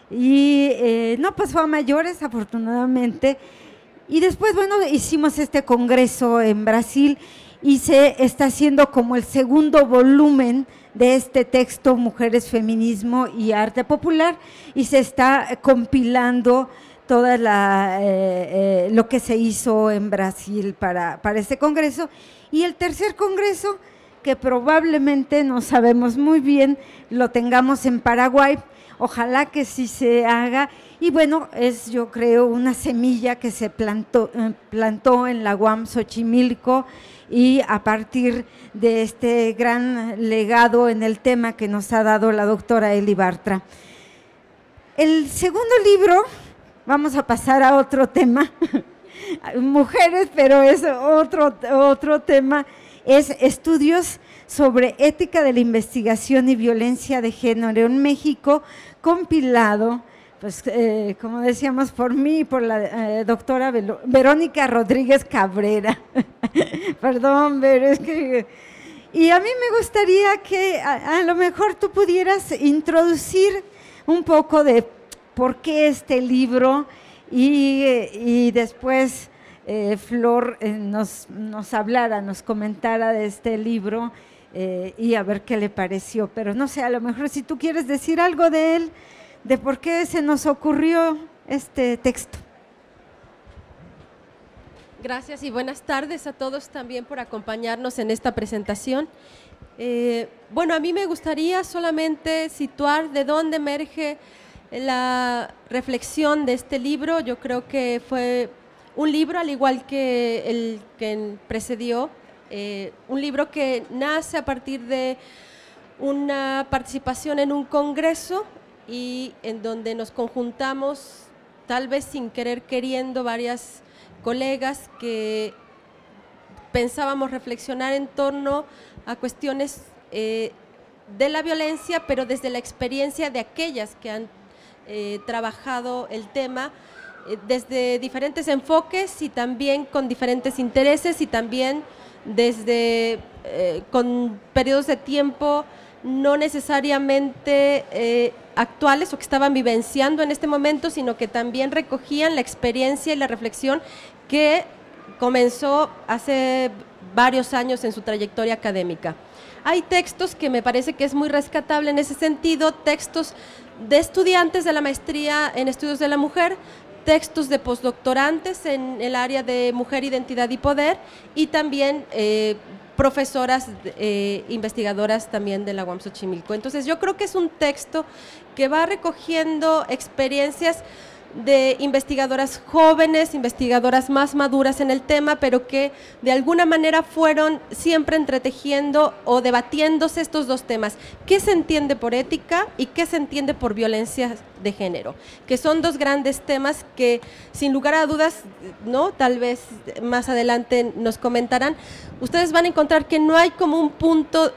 S3: y eh, no pasó a mayores, afortunadamente. Y después, bueno, hicimos este congreso en Brasil y se está haciendo como el segundo volumen de este texto, Mujeres, Feminismo y Arte Popular, y se está compilando toda la, eh, eh, lo que se hizo en Brasil para, para este congreso. Y el tercer congreso, que probablemente, no sabemos muy bien, lo tengamos en Paraguay, ojalá que sí se haga. Y bueno, es yo creo una semilla que se plantó, eh, plantó en la U A M Xochimilco, y a partir de este gran legado en el tema que nos ha dado la doctora Eli Bartra. El segundo libro, vamos a pasar a otro tema, mujeres, pero es otro, otro tema, es Estudios sobre Ética de la Investigación y Violencia de Género en México, compilado, pues eh, como decíamos, por mí y por la eh, doctora Velo, Verónica Rodríguez Cabrera. Perdón, pero es que… Y a mí me gustaría que a, a lo mejor tú pudieras introducir un poco de por qué este libro y, y después eh, Flor eh, nos, nos hablara, nos comentara de este libro eh, y a ver qué le pareció. Pero no sé, a lo mejor si tú quieres decir algo de él, de por qué se nos ocurrió este texto.
S6: Gracias y buenas tardes a todos también por acompañarnos en esta presentación. Eh, bueno, a mí me gustaría solamente situar de dónde emerge la reflexión de este libro. Yo creo que fue un libro, al igual que el que precedió, eh, un libro que nace a partir de una participación en un congreso y en donde nos conjuntamos, tal vez sin querer queriendo, varias colegas que pensábamos reflexionar en torno a cuestiones eh, de la violencia, pero desde la experiencia de aquellas que han eh, trabajado el tema eh, desde diferentes enfoques y también con diferentes intereses y también desde eh, con periodos de tiempo no necesariamente eh, actuales o que estaban vivenciando en este momento, sino que también recogían la experiencia y la reflexión que comenzó hace varios años en su trayectoria académica. Hay textos que me parece que es muy rescatable en ese sentido, textos de estudiantes de la maestría en estudios de la mujer, textos de postdoctorantes en el área de mujer, identidad y poder, y también eh, profesoras eh, investigadoras también de la U A M Xochimilco. Entonces yo creo que es un texto que va recogiendo experiencias de investigadoras jóvenes, investigadoras más maduras en el tema, pero que de alguna manera fueron siempre entretejiendo o debatiéndose estos dos temas. ¿Qué se entiende por ética y qué se entiende por violencia de género? Que son dos grandes temas que, sin lugar a dudas, ¿no?, tal vez más adelante nos comentarán, ustedes van a encontrar que no hay como un punto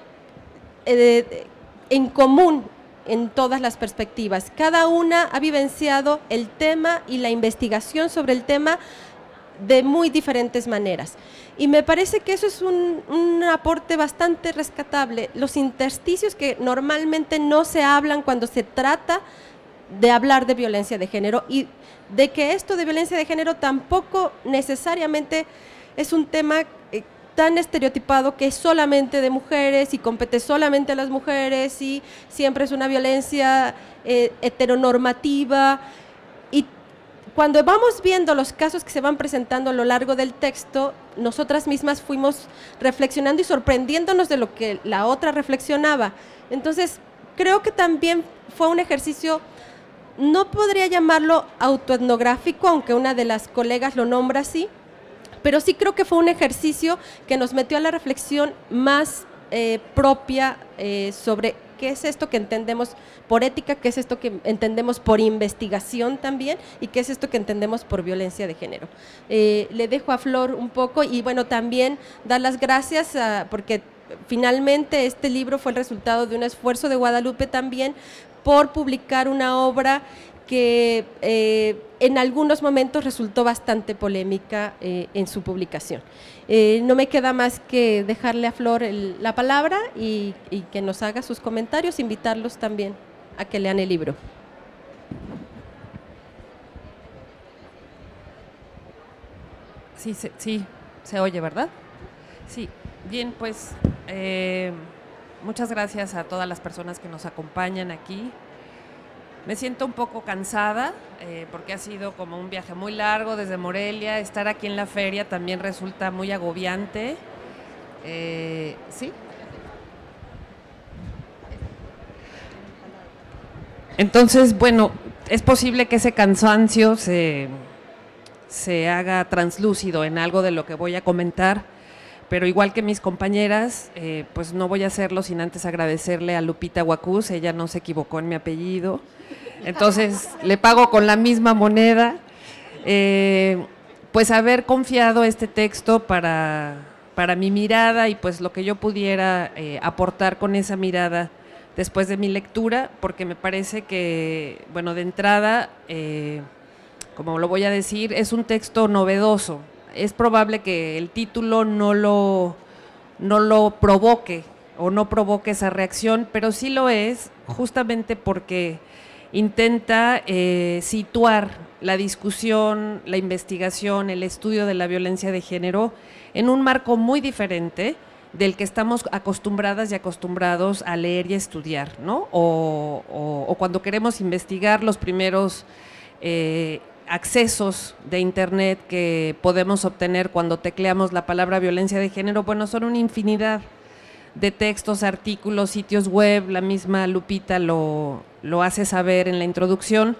S6: eh, en común en todas las perspectivas. Cada una ha vivenciado el tema y la investigación sobre el tema de muy diferentes maneras. Y me parece que eso es un, un aporte bastante rescatable. Los intersticios que normalmente no se hablan cuando se trata de hablar de violencia de género, y de que esto de violencia de género tampoco necesariamente es un tema eh, tan estereotipado que es solamente de mujeres y compete solamente a las mujeres y siempre es una violencia eh, heteronormativa. Y cuando vamos viendo los casos que se van presentando a lo largo del texto, nosotras mismas fuimos reflexionando y sorprendiéndonos de lo que la otra reflexionaba. Entonces, creo que también fue un ejercicio, no podría llamarlo autoetnográfico, aunque una de las colegas lo nombra así, pero sí creo que fue un ejercicio que nos metió a la reflexión más eh, propia eh, sobre qué es esto que entendemos por ética, qué es esto que entendemos por investigación también y qué es esto que entendemos por violencia de género. Eh, le dejo a Flor un poco y bueno, también dar las gracias a, porque finalmente este libro fue el resultado de un esfuerzo de Guadalupe también por publicar una obra que eh, en algunos momentos resultó bastante polémica eh, en su publicación. Eh, no me queda más que dejarle a Flor el, la palabra y, y que nos haga sus comentarios, invitarlos también a que lean el libro.
S7: Sí, se, sí, se oye, ¿verdad? Sí, bien, pues eh, muchas gracias a todas las personas que nos acompañan aquí. Me siento un poco cansada eh, porque ha sido como un viaje muy largo desde Morelia. Estar aquí en la feria también resulta muy agobiante. Eh, ¿Sí? Entonces, bueno, es posible que ese cansancio se, se haga translúcido en algo de lo que voy a comentar, pero igual que mis compañeras, eh, pues no voy a hacerlo sin antes agradecerle a Lupita Guacús. Ella no se equivocó en mi apellido, entonces le pago con la misma moneda, eh, pues haber confiado este texto para, para mi mirada y pues lo que yo pudiera eh, aportar con esa mirada después de mi lectura, porque me parece que, bueno, de entrada, eh, como lo voy a decir, es un texto novedoso. Es probable que el título no lo, no lo provoque o no provoque esa reacción, pero sí lo es justamente porque intenta eh, situar la discusión, la investigación, el estudio de la violencia de género en un marco muy diferente del que estamos acostumbradas y acostumbrados a leer y a estudiar, ¿no? O, o, o cuando queremos investigar los primeros eh, accesos de internet que podemos obtener cuando tecleamos la palabra violencia de género, bueno, son una infinidad de textos, artículos, sitios web, la misma Lupita lo, lo hace saber en la introducción.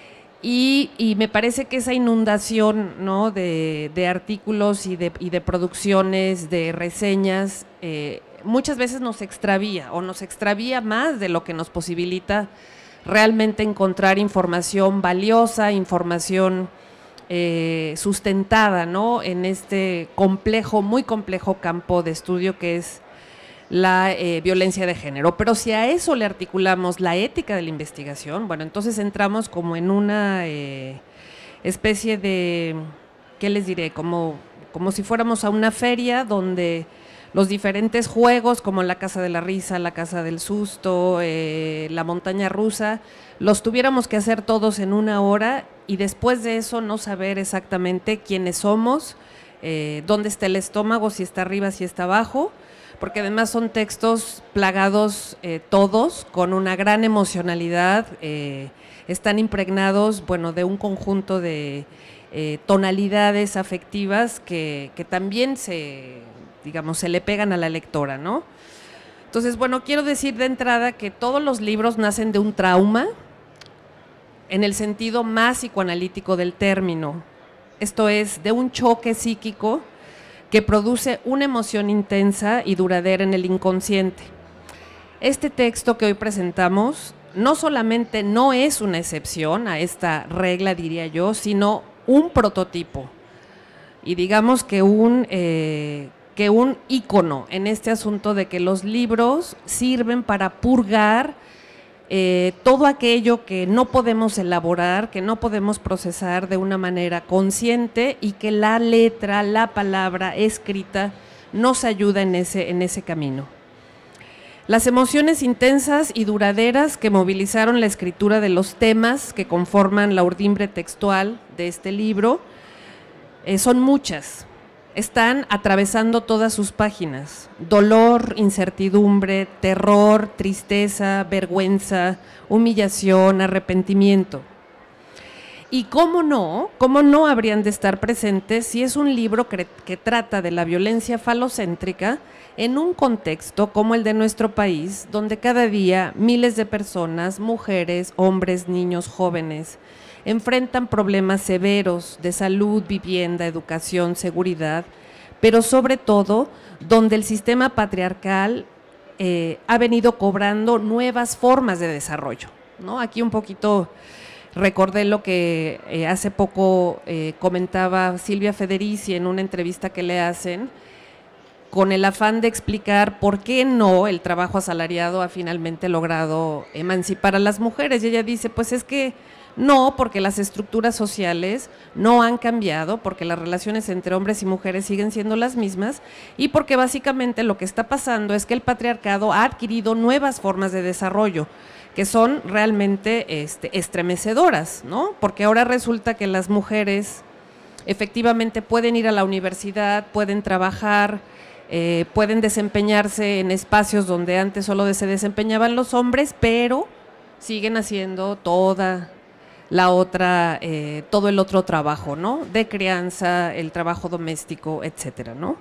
S7: Y, y me parece que esa inundación, ¿no?, de, de artículos y de, y de producciones, de reseñas, eh, muchas veces nos extravía o nos extravía más de lo que nos posibilita realmente encontrar información valiosa, información eh, sustentada, ¿no?, en este complejo, muy complejo campo de estudio que es la eh, violencia de género. Pero si a eso le articulamos la ética de la investigación, bueno, entonces entramos como en una eh, especie de, ¿qué les diré? Como, como si fuéramos a una feria donde los diferentes juegos, como la Casa de la Risa, la Casa del Susto, eh, la Montaña Rusa, los tuviéramos que hacer todos en una hora y después de eso no saber exactamente quiénes somos, eh, dónde está el estómago, si está arriba, si está abajo, porque además son textos plagados eh, todos con una gran emocionalidad, eh, están impregnados, bueno, de un conjunto de eh, tonalidades afectivas que, que también se, digamos, se le pegan a la lectora, ¿no? Entonces, bueno, quiero decir de entrada que todos los libros nacen de un trauma en el sentido más psicoanalítico del término, esto es, de un choque psíquico que produce una emoción intensa y duradera en el inconsciente. Este texto que hoy presentamos no solamente no es una excepción a esta regla, diría yo, sino un prototipo y digamos que un, eh, que un ícono en este asunto de que los libros sirven para purgar Eh, todo aquello que no podemos elaborar, que no podemos procesar de una manera consciente y que la letra, la palabra escrita nos ayuda en ese, en ese camino. Las emociones intensas y duraderas que movilizaron la escritura de los temas que conforman la urdimbre textual de este libro eh, son muchas. Están atravesando todas sus páginas: dolor, incertidumbre, terror, tristeza, vergüenza, humillación, arrepentimiento. Y cómo no, cómo no habrían de estar presentes si es un libro que, que trata de la violencia falocéntrica en un contexto como el de nuestro país, donde cada día miles de personas, mujeres, hombres, niños, jóvenes, enfrentan problemas severos de salud, vivienda, educación, seguridad, pero sobre todo donde el sistema patriarcal eh, ha venido cobrando nuevas formas de desarrollo, ¿no? Aquí un poquito recordé lo que eh, hace poco eh, comentaba Silvia Federici en una entrevista que le hacen, con el afán de explicar por qué no el trabajo asalariado ha finalmente logrado emancipar a las mujeres. Y ella dice, pues es que no, porque las estructuras sociales no han cambiado, porque las relaciones entre hombres y mujeres siguen siendo las mismas y porque básicamente lo que está pasando es que el patriarcado ha adquirido nuevas formas de desarrollo que son realmente este, estremecedoras, ¿no? Porque ahora resulta que las mujeres efectivamente pueden ir a la universidad, pueden trabajar, eh, pueden desempeñarse en espacios donde antes solo se desempeñaban los hombres, pero siguen haciendo toda la otra, eh, todo el otro trabajo, ¿no? De crianza, el trabajo doméstico, etcétera, ¿no?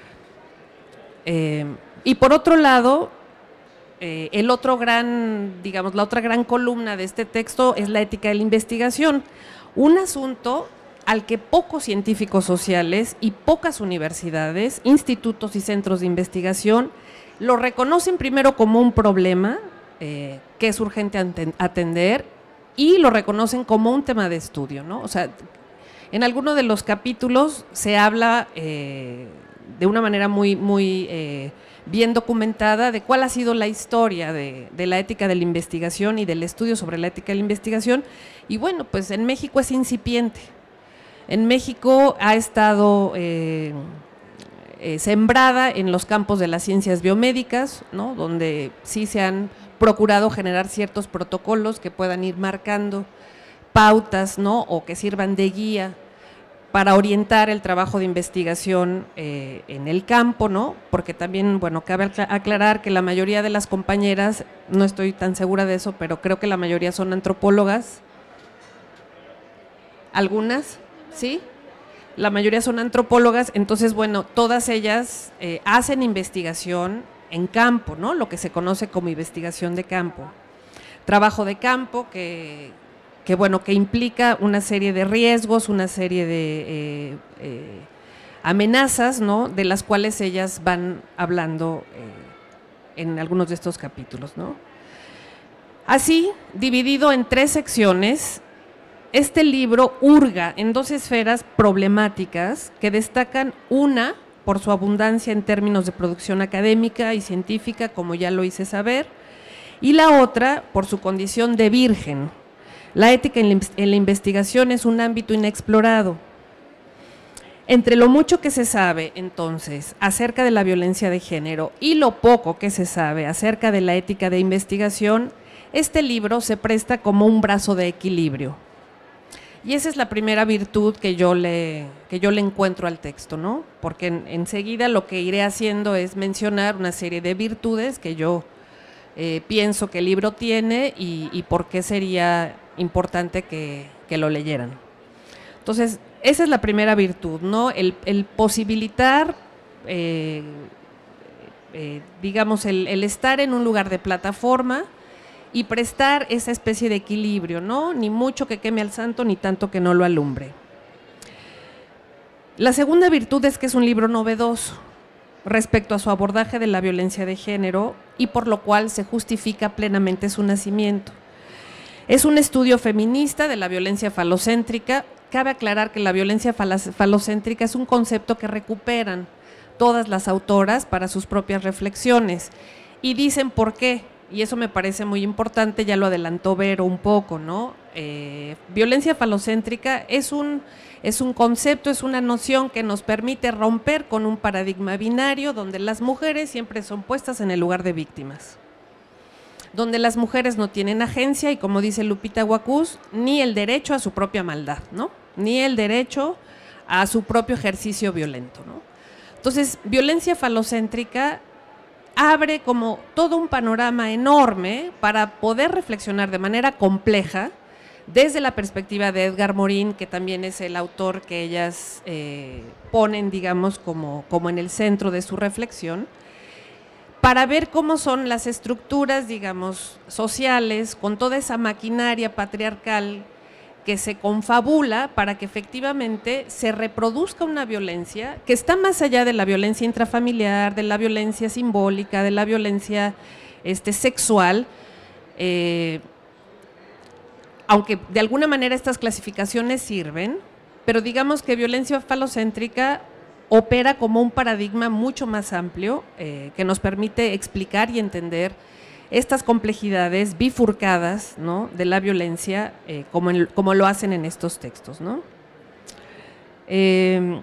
S7: Eh, y por otro lado, eh, el otro gran, digamos, la otra gran columna de este texto es la ética de la investigación, un asunto al que pocos científicos sociales y pocas universidades, institutos y centros de investigación lo reconocen primero como un problema eh, que es urgente atender, y lo reconocen como un tema de estudio, ¿no? O sea, en alguno de los capítulos se habla eh, de una manera muy, muy eh, bien documentada de cuál ha sido la historia de, de la ética de la investigación y del estudio sobre la ética de la investigación, y bueno, pues en México es incipiente. En México ha estado eh, eh, sembrada en los campos de las ciencias biomédicas, ¿no? Donde sí se han procurado generar ciertos protocolos que puedan ir marcando pautas, ¿no? O que sirvan de guía para orientar el trabajo de investigación eh, en el campo, ¿no? Porque también, bueno, cabe aclarar que la mayoría de las compañeras, no estoy tan segura de eso, pero creo que la mayoría son antropólogas. ¿Algunas? ¿Sí? La mayoría son antropólogas, entonces, bueno, todas ellas eh, hacen investigación en campo, ¿no? Lo que se conoce como investigación de campo. Trabajo de campo que, que bueno, que implica una serie de riesgos, una serie de eh, eh, amenazas, ¿no? De las cuales ellas van hablando eh, en algunos de estos capítulos, ¿no? Así, dividido en tres secciones, este libro hurga en dos esferas problemáticas que destacan una por su abundancia en términos de producción académica y científica, como ya lo hice saber, y la otra por su condición de virgen. La ética en la investigación es un ámbito inexplorado. Entre lo mucho que se sabe, entonces, acerca de la violencia de género y lo poco que se sabe acerca de la ética de investigación, este libro se presta como un brazo de equilibrio. Y esa es la primera virtud que yo le, que yo le encuentro al texto, ¿no? Porque en, enseguida lo que iré haciendo es mencionar una serie de virtudes que yo eh, pienso que el libro tiene y, y por qué sería importante que, que lo leyeran. Entonces, esa es la primera virtud, ¿no? El, el posibilitar, eh, eh, digamos, el, el estar en un lugar de plataforma y prestar esa especie de equilibrio, ¿no? Ni mucho que queme al santo, ni tanto que no lo alumbre. La segunda virtud es que es un libro novedoso respecto a su abordaje de la violencia de género y por lo cual se justifica plenamente su nacimiento. Es un estudio feminista de la violencia falocéntrica. Cabe aclarar que la violencia falocéntrica es un concepto que recuperan todas las autoras para sus propias reflexiones y dicen por qué. Y eso me parece muy importante, ya lo adelantó Vero un poco, ¿no? Eh, violencia falocéntrica es un, es un concepto, es una noción que nos permite romper con un paradigma binario donde las mujeres siempre son puestas en el lugar de víctimas, donde las mujeres no tienen agencia y, como dice Lupita Guacús, ni el derecho a su propia maldad, ¿no? Ni el derecho a su propio ejercicio violento, ¿no? Entonces, violencia falocéntrica abre como todo un panorama enorme para poder reflexionar de manera compleja desde la perspectiva de Edgar Morin, que también es el autor que ellas eh, ponen, digamos, como, como en el centro de su reflexión, para ver cómo son las estructuras, digamos, sociales, con toda esa maquinaria patriarcal que se confabula para que efectivamente se reproduzca una violencia que está más allá de la violencia intrafamiliar, de la violencia simbólica, de la violencia este, sexual, eh, aunque de alguna manera estas clasificaciones sirven, pero digamos que violencia falocéntrica opera como un paradigma mucho más amplio eh, que nos permite explicar y entender estas complejidades bifurcadas, ¿no? De la violencia, eh, como, en, como lo hacen en estos textos, ¿no? Eh,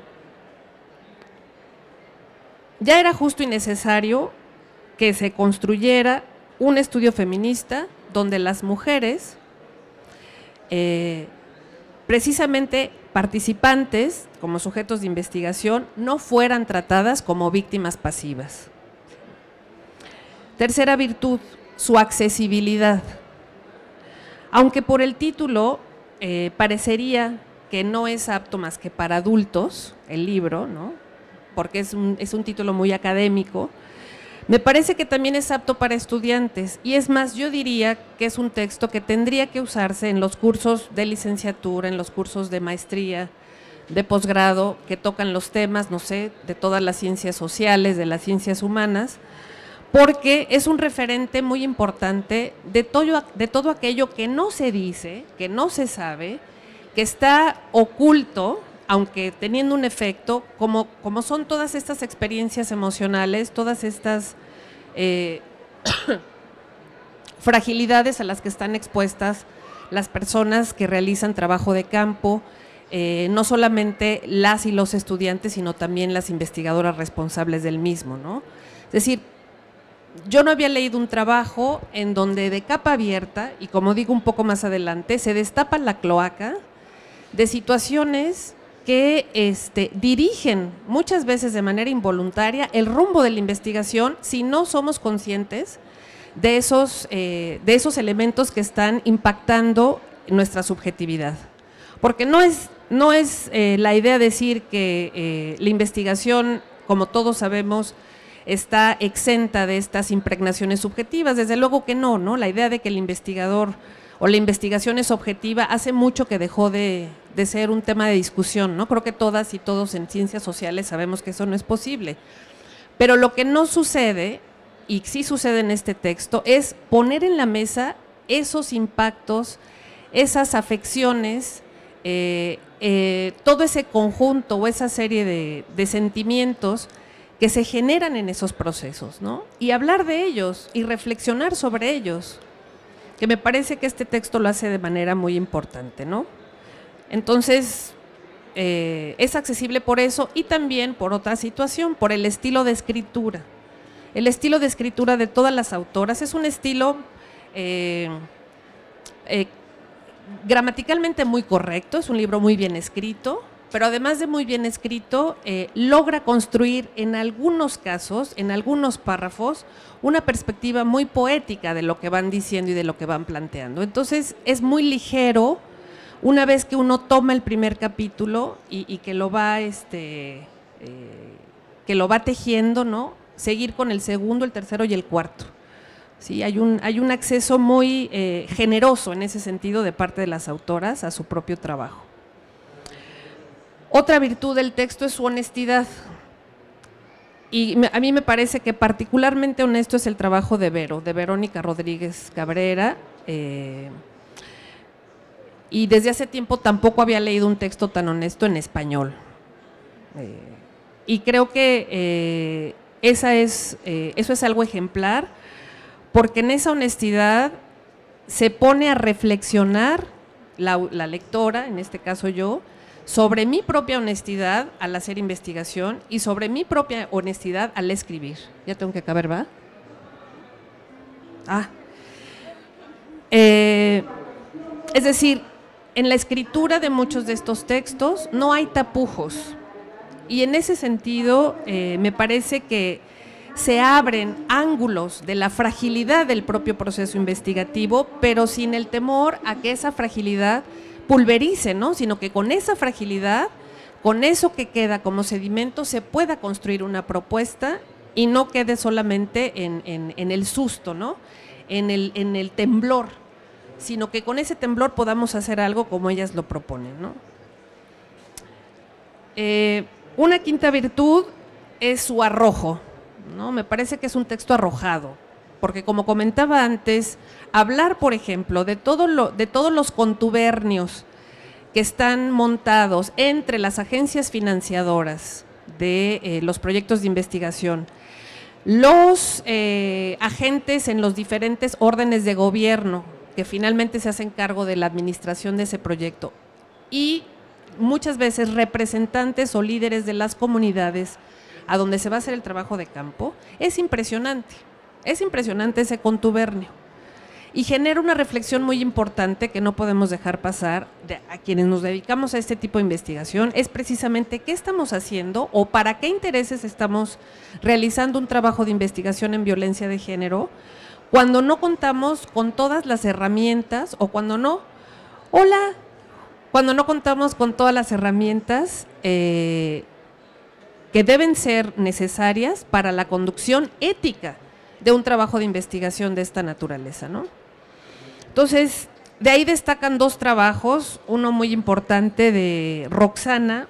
S7: ya era justo y necesario que se construyera un estudio feminista donde las mujeres eh, precisamente participantes, como sujetos de investigación, no fueran tratadas como víctimas pasivas. Tercera virtud, su accesibilidad. Aunque por el título eh, parecería que no es apto más que para adultos, el libro, ¿no? Porque es un, es un título muy académico, me parece que también es apto para estudiantes, y es más, yo diría que es un texto que tendría que usarse en los cursos de licenciatura, en los cursos de maestría, de posgrado, que tocan los temas, no sé, de todas las ciencias sociales, de las ciencias humanas, porque es un referente muy importante de todo, de todo aquello que no se dice, que no se sabe, que está oculto, aunque teniendo un efecto, como, como son todas estas experiencias emocionales, todas estas eh, fragilidades a las que están expuestas las personas que realizan trabajo de campo, eh, no solamente las y los estudiantes, sino también las investigadoras responsables del mismo, ¿no? Es decir, yo no había leído un trabajo en donde de capa abierta, y como digo un poco más adelante, se destapa la cloaca de situaciones que este, dirigen muchas veces de manera involuntaria el rumbo de la investigación si no somos conscientes de esos, eh, de esos elementos que están impactando nuestra subjetividad. Porque no es, no es eh, la idea decir que eh, la investigación, como todos sabemos, está exenta de estas impregnaciones subjetivas, desde luego que no, ¿no? La idea de que el investigador o la investigación es objetiva hace mucho que dejó de, de ser un tema de discusión, ¿no? Creo que todas y todos en ciencias sociales sabemos que eso no es posible. Pero lo que no sucede, y sí sucede en este texto, es poner en la mesa esos impactos, esas afecciones, eh, eh, todo ese conjunto o esa serie de, de sentimientos que se generan en esos procesos, ¿no? Y hablar de ellos y reflexionar sobre ellos, que me parece que este texto lo hace de manera muy importante, ¿no? Entonces, eh, es accesible por eso y también por otra situación, por el estilo de escritura. El estilo de escritura de todas las autoras es un estilo eh, eh, gramaticalmente muy correcto, es un libro muy bien escrito, pero además de muy bien escrito, eh, logra construir en algunos casos, en algunos párrafos, una perspectiva muy poética de lo que van diciendo y de lo que van planteando. Entonces, es muy ligero, una vez que uno toma el primer capítulo y, y que lo va, este, eh, que lo va tejiendo, ¿no? Seguir con el segundo, el tercero y el cuarto. Sí, hay un, hay un acceso muy eh, generoso en ese sentido de parte de las autoras a su propio trabajo. Otra virtud del texto es su honestidad, y me, a mí me parece que particularmente honesto es el trabajo de Vero, de Verónica Rodríguez Cabrera, eh, y desde hace tiempo tampoco había leído un texto tan honesto en español, eh, y creo que eh, esa es, eh, eso es algo ejemplar, porque en esa honestidad se pone a reflexionar la, la lectora, en este caso yo, sobre mi propia honestidad al hacer investigación y sobre mi propia honestidad al escribir. Ya tengo que acabar, ¿va? Ah. Eh, es decir, en la escritura de muchos de estos textos no hay tapujos, y en ese sentido eh, me parece que se abren ángulos de la fragilidad del propio proceso investigativo, pero sin el temor a que esa fragilidad pulverice, ¿no? Sino que con esa fragilidad, con eso que queda como sedimento, se pueda construir una propuesta y no quede solamente en, en, en el susto, ¿no? En el, en el temblor, sino que con ese temblor podamos hacer algo como ellas lo proponen, ¿no? Eh, una quinta virtud es su arrojo, ¿no? Me parece que es un texto arrojado, porque como comentaba antes, hablar, por ejemplo, de, todo lo, de todos los contubernios que están montados entre las agencias financiadoras de eh, los proyectos de investigación, los eh, agentes en los diferentes órdenes de gobierno que finalmente se hacen cargo de la administración de ese proyecto, y muchas veces representantes o líderes de las comunidades a donde se va a hacer el trabajo de campo, es impresionante, es impresionante ese contubernio. y genera una reflexión muy importante que no podemos dejar pasar de, a quienes nos dedicamos a este tipo de investigación, es precisamente qué estamos haciendo o para qué intereses estamos realizando un trabajo de investigación en violencia de género cuando no contamos con todas las herramientas o cuando no, hola, cuando no contamos con todas las herramientas eh, que deben ser necesarias para la conducción ética de un trabajo de investigación de esta naturaleza, ¿no? Entonces, de ahí destacan dos trabajos, uno muy importante de Roxana,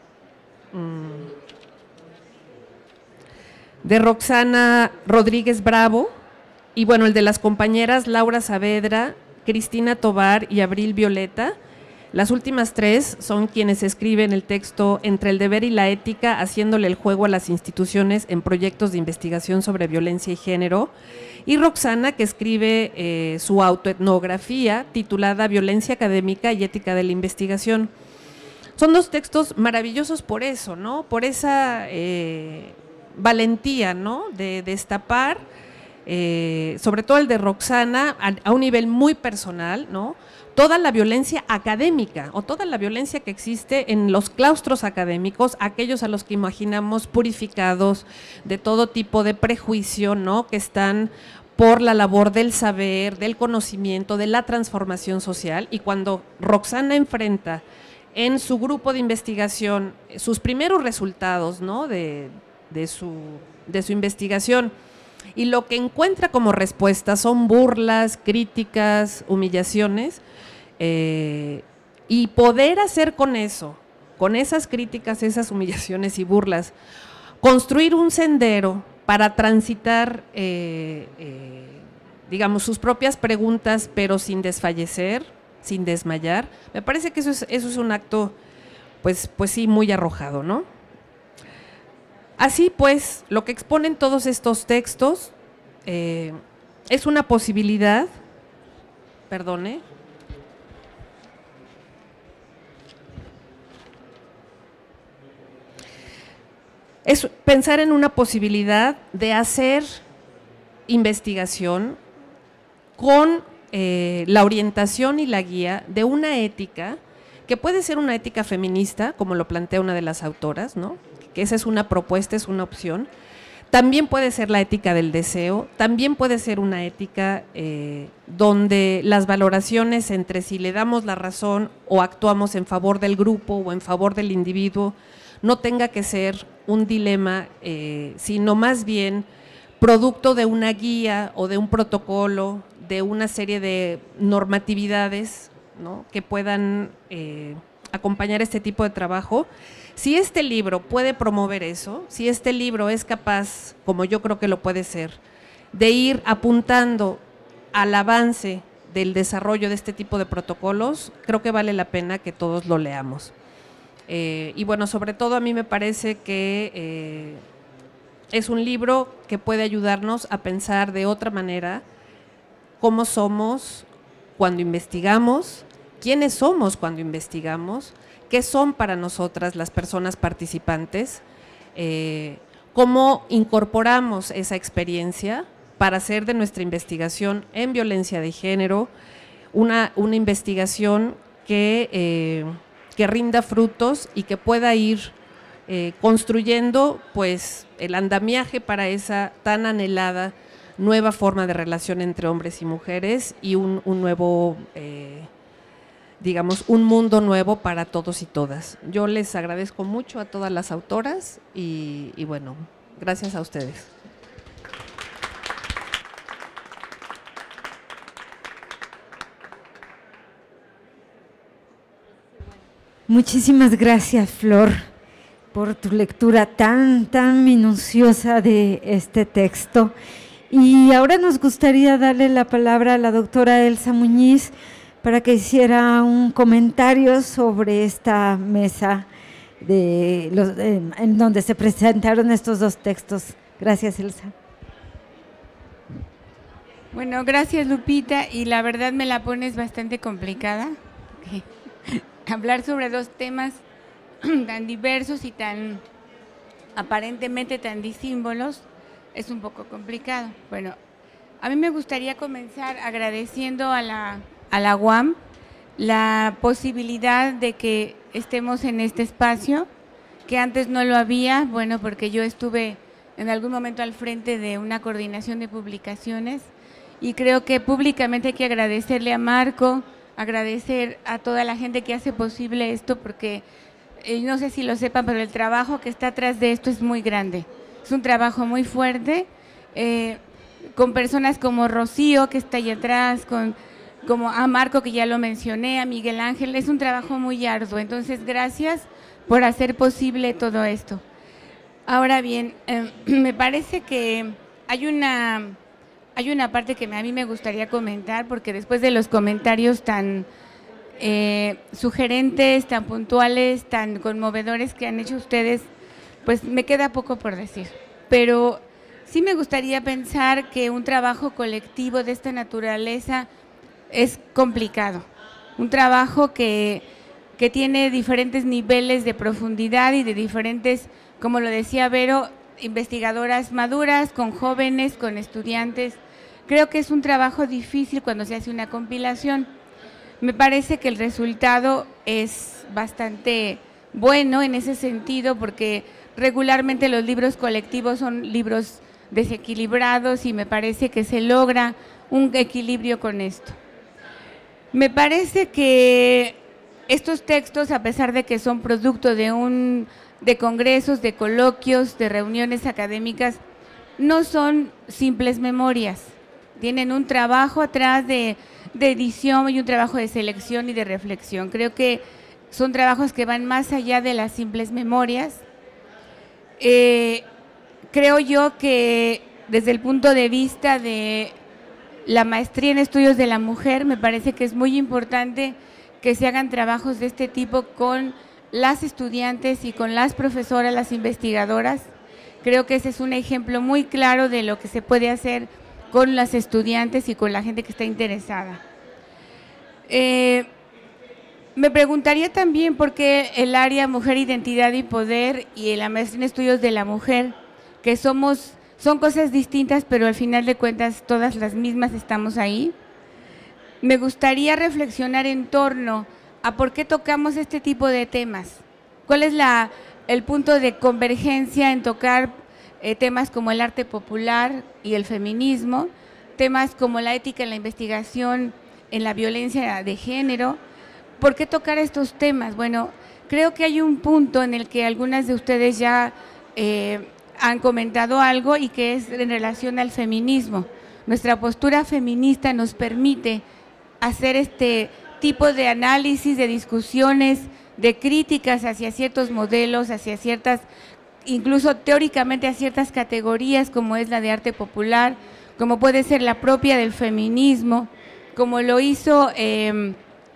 S7: de Roxana Rodríguez Bravo, y bueno, el de las compañeras Laura Saavedra, Cristina Tovar y Abril Violeta. Las últimas tres son quienes escriben el texto Entre el deber y la ética, haciéndole el juego a las instituciones en proyectos de investigación sobre violencia y género, y Roxana, que escribe eh, su autoetnografía titulada Violencia académica y ética de la investigación. Son dos textos maravillosos por eso, ¿no? Por esa eh, valentía, ¿no? De destapar, eh, sobre todo el de Roxana, a, a un nivel muy personal, ¿no? Toda la violencia académica o toda la violencia que existe en los claustros académicos, aquellos a los que imaginamos purificados de todo tipo de prejuicio, ¿no? Que están por la labor del saber, del conocimiento, de la transformación social, y cuando Roxana enfrenta en su grupo de investigación sus primeros resultados, ¿no? de, de, su, de su investigación, y lo que encuentra como respuesta son burlas, críticas, humillaciones, eh, y poder hacer con eso, con esas críticas, esas humillaciones y burlas, construir un sendero para transitar, eh, eh, digamos, sus propias preguntas, pero sin desfallecer, sin desmayar, me parece que eso es, eso es un acto, pues, pues sí, muy arrojado, ¿no? Así pues, lo que exponen todos estos textos eh, es una posibilidad, perdone, es pensar en una posibilidad de hacer investigación con eh, la orientación y la guía de una ética que puede ser una ética feminista, como lo plantea una de las autoras, ¿no? Que esa es una propuesta, es una opción. También puede ser la ética del deseo, también puede ser una ética eh, donde las valoraciones entre si le damos la razón o actuamos en favor del grupo o en favor del individuo no tenga que ser un dilema, eh, sino más bien producto de una guía o de un protocolo, de una serie de normatividades, ¿no? Que puedan eh, acompañar este tipo de trabajo. Si este libro puede promover eso, si este libro es capaz, como yo creo que lo puede ser, de ir apuntando al avance del desarrollo de este tipo de protocolos, creo que vale la pena que todos lo leamos. Eh, y bueno, sobre todo a mí me parece que eh, es un libro que puede ayudarnos a pensar de otra manera cómo somos cuando investigamos, quiénes somos cuando investigamos, qué son para nosotras las personas participantes, eh, cómo incorporamos esa experiencia para hacer de nuestra investigación en violencia de género una, una investigación que, eh, que rinda frutos y que pueda ir eh, construyendo pues, el andamiaje para esa tan anhelada nueva forma de relación entre hombres y mujeres y un, un nuevo, eh, digamos, un mundo nuevo para todos y todas. Yo les agradezco mucho a todas las autoras y, y bueno, gracias a ustedes.
S3: Muchísimas gracias, Flor, por tu lectura tan, tan minuciosa de este texto. Y ahora nos gustaría darle la palabra a la doctora Elsa Muñiz para que hiciera un comentario sobre esta mesa de los, eh, en donde se presentaron estos dos textos. Gracias, Elsa.
S8: Bueno, gracias, Lupita, y la verdad me la pones bastante complicada. Okay. Hablar sobre dos temas tan diversos y tan aparentemente tan disímbolos es un poco complicado. Bueno, a mí me gustaría comenzar agradeciendo a la, a la U A M la posibilidad de que estemos en este espacio, que antes no lo había, bueno, porque yo estuve en algún momento al frente de una coordinación de publicaciones y creo que públicamente hay que agradecerle a Marco, agradecer a toda la gente que hace posible esto, porque eh, no sé si lo sepan, pero el trabajo que está atrás de esto es muy grande, es un trabajo muy fuerte, eh, con personas como Rocío, que está ahí atrás, con, como a Marco, que ya lo mencioné, a Miguel Ángel, es un trabajo muy arduo, entonces gracias por hacer posible todo esto. Ahora bien, eh, me parece que hay una, hay una parte que a mí me gustaría comentar, porque después de los comentarios tan eh, sugerentes, tan puntuales, tan conmovedores que han hecho ustedes, pues me queda poco por decir, pero sí me gustaría pensar que un trabajo colectivo de esta naturaleza es complicado, un trabajo que, que tiene diferentes niveles de profundidad y de diferentes, como lo decía Vero, investigadoras maduras, con jóvenes, con estudiantes. Creo que es un trabajo difícil cuando se hace una compilación. Me parece que el resultado es bastante bueno en ese sentido, porque regularmente los libros colectivos son libros desequilibrados y me parece que se logra un equilibrio con esto. Me parece que estos textos, a pesar de que son producto de, un, de congresos, de coloquios, de reuniones académicas, no son simples memorias, tienen un trabajo atrás de, de edición y un trabajo de selección y de reflexión. Creo que son trabajos que van más allá de las simples memorias. Eh, creo yo que desde el punto de vista de la maestría en estudios de la mujer, me parece que es muy importante que se hagan trabajos de este tipo con las estudiantes y con las profesoras, las investigadoras. Creo que ese es un ejemplo muy claro de lo que se puede hacer con las estudiantes y con la gente que está interesada. Eh, me preguntaría también por qué el área Mujer, Identidad y Poder y la maestría en estudios de la mujer, que somos, son cosas distintas, pero al final de cuentas todas las mismas estamos ahí. Me gustaría reflexionar en torno a por qué tocamos este tipo de temas. ¿Cuál es la, el punto de convergencia en tocar eh, temas como el arte popular y el feminismo, temas como la ética en la investigación, en la violencia de género? ¿Por qué tocar estos temas? Bueno, creo que hay un punto en el que algunas de ustedes ya eh, han comentado algo y que es en relación al feminismo. Nuestra postura feminista nos permite hacer este tipo de análisis, de discusiones, de críticas hacia ciertos modelos, hacia ciertas, incluso teóricamente a ciertas categorías como es la de arte popular, como puede ser la propia del feminismo, como lo hizo eh,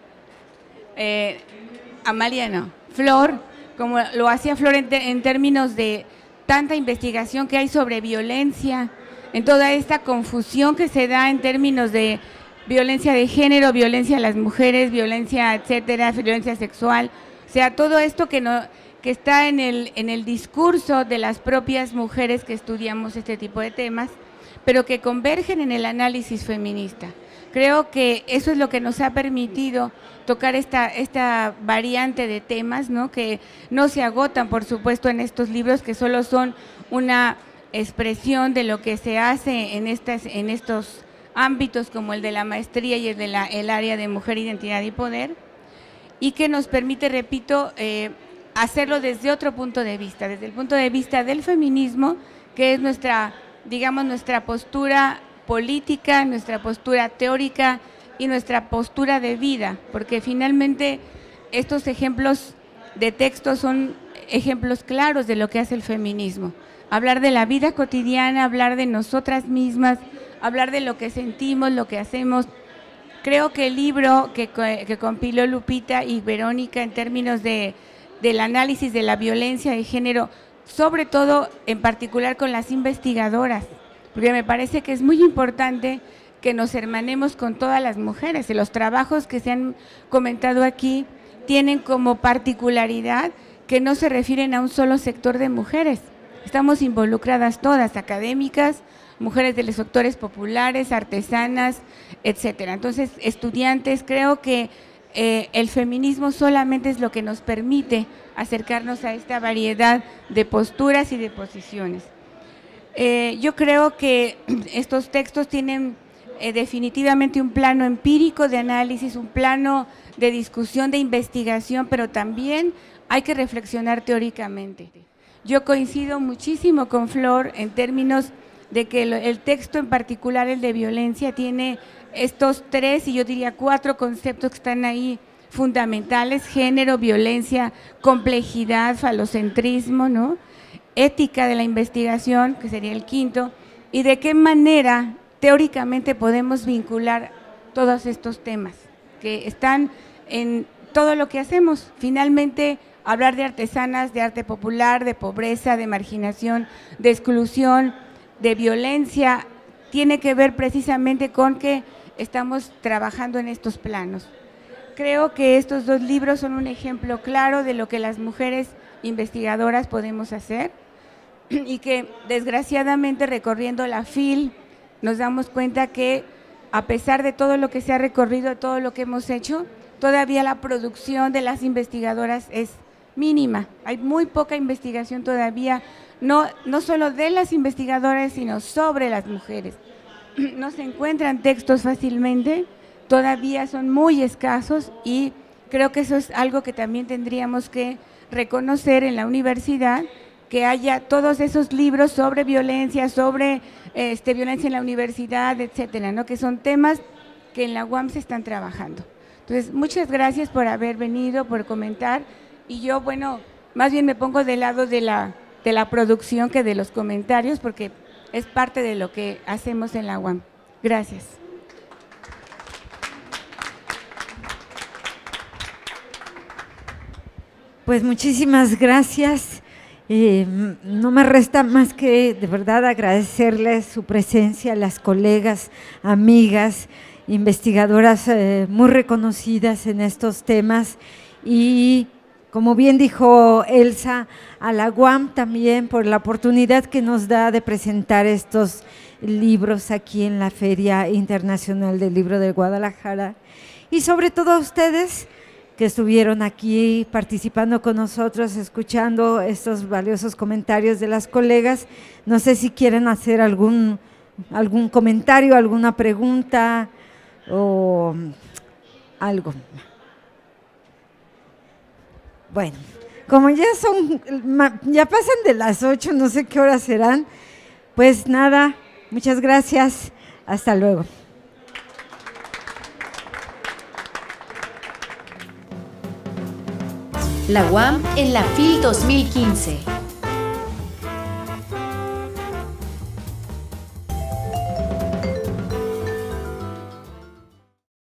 S8: eh, Amalia, no, Flor, como lo hacía Flor en, en términos de tanta investigación que hay sobre violencia, en toda esta confusión que se da en términos de violencia de género, violencia a las mujeres, violencia, etcétera, violencia sexual, o sea, todo esto que, no, que está en el, en el discurso de las propias mujeres que estudiamos este tipo de temas, pero que convergen en el análisis feminista. Creo que eso es lo que nos ha permitido tocar esta, esta variante de temas, ¿no?, que no se agotan, por supuesto, en estos libros, que solo son una expresión de lo que se hace en, estas, en estos ámbitos como el de la maestría y el de la, el área de Mujer, Identidad y Poder, y que nos permite, repito, eh, hacerlo desde otro punto de vista, desde el punto de vista del feminismo, que es nuestra, digamos, nuestra postura política, nuestra postura teórica y nuestra postura de vida, porque finalmente estos ejemplos de texto son ejemplos claros de lo que hace el feminismo. Hablar de la vida cotidiana, hablar de nosotras mismas, hablar de lo que sentimos, lo que hacemos. Creo que el libro que, que compiló Lupita y Verónica en términos de, del análisis de la violencia de género, sobre todo en particular con las investigadoras, porque me parece que es muy importante que nos hermanemos con todas las mujeres. Y los trabajos que se han comentado aquí tienen como particularidad que no se refieren a un solo sector de mujeres, Estamos involucradas todas, académicas, mujeres de los sectores populares, artesanas, etcétera. Entonces, estudiantes, creo que eh, el feminismo solamente es lo que nos permite acercarnos a esta variedad de posturas y de posiciones. Eh, yo creo que estos textos tienen eh, definitivamente un plano empírico de análisis, un plano de discusión, de investigación, pero también hay que reflexionar teóricamente. Yo coincido muchísimo con Flor en términos de que el texto en particular, el de violencia, tiene estos tres y yo diría cuatro conceptos que están ahí fundamentales: género, violencia, complejidad, falocentrismo, ¿no? Ética de la investigación, que sería el quinto, y de qué manera teóricamente podemos vincular todos estos temas que están en todo lo que hacemos. Finalmente, hablar de artesanas, de arte popular, de pobreza, de marginación, de exclusión, de violencia, tiene que ver precisamente con que estamos trabajando en estos planos. Creo que estos dos libros son un ejemplo claro de lo que las mujeres investigadoras podemos hacer y que desgraciadamente recorriendo la F I L nos damos cuenta que a pesar de todo lo que se ha recorrido, de todo lo que hemos hecho, todavía la producción de las investigadoras es mínima. Hay muy poca investigación todavía, no, no solo de las investigadoras, sino sobre las mujeres. No se encuentran textos fácilmente, todavía son muy escasos y creo que eso es algo que también tendríamos que reconocer en la universidad, que haya todos esos libros sobre violencia, sobre este, violencia en la universidad, etcétera, ¿no? Que son temas que en la U A M se están trabajando. Entonces, muchas gracias por haber venido, por comentar, y yo, bueno, más bien me pongo del lado de la, de la producción que de los comentarios, porque es parte de lo que hacemos en la U A M. Gracias.
S3: Pues muchísimas gracias. Eh, no me resta más que de verdad agradecerles su presencia, a las colegas, amigas, investigadoras eh, muy reconocidas en estos temas y, como bien dijo Elsa, a la U A M también por la oportunidad que nos da de presentar estos libros aquí en la Feria Internacional del Libro de Guadalajara, y sobre todo a ustedes que estuvieron aquí participando con nosotros, escuchando estos valiosos comentarios de las colegas. No sé si quieren hacer algún, algún comentario, alguna pregunta o algo. Bueno, como ya son, ya pasan de las ocho, no sé qué horas serán, pues nada, muchas gracias, hasta luego.
S1: La U A M en la F I L dos mil quince.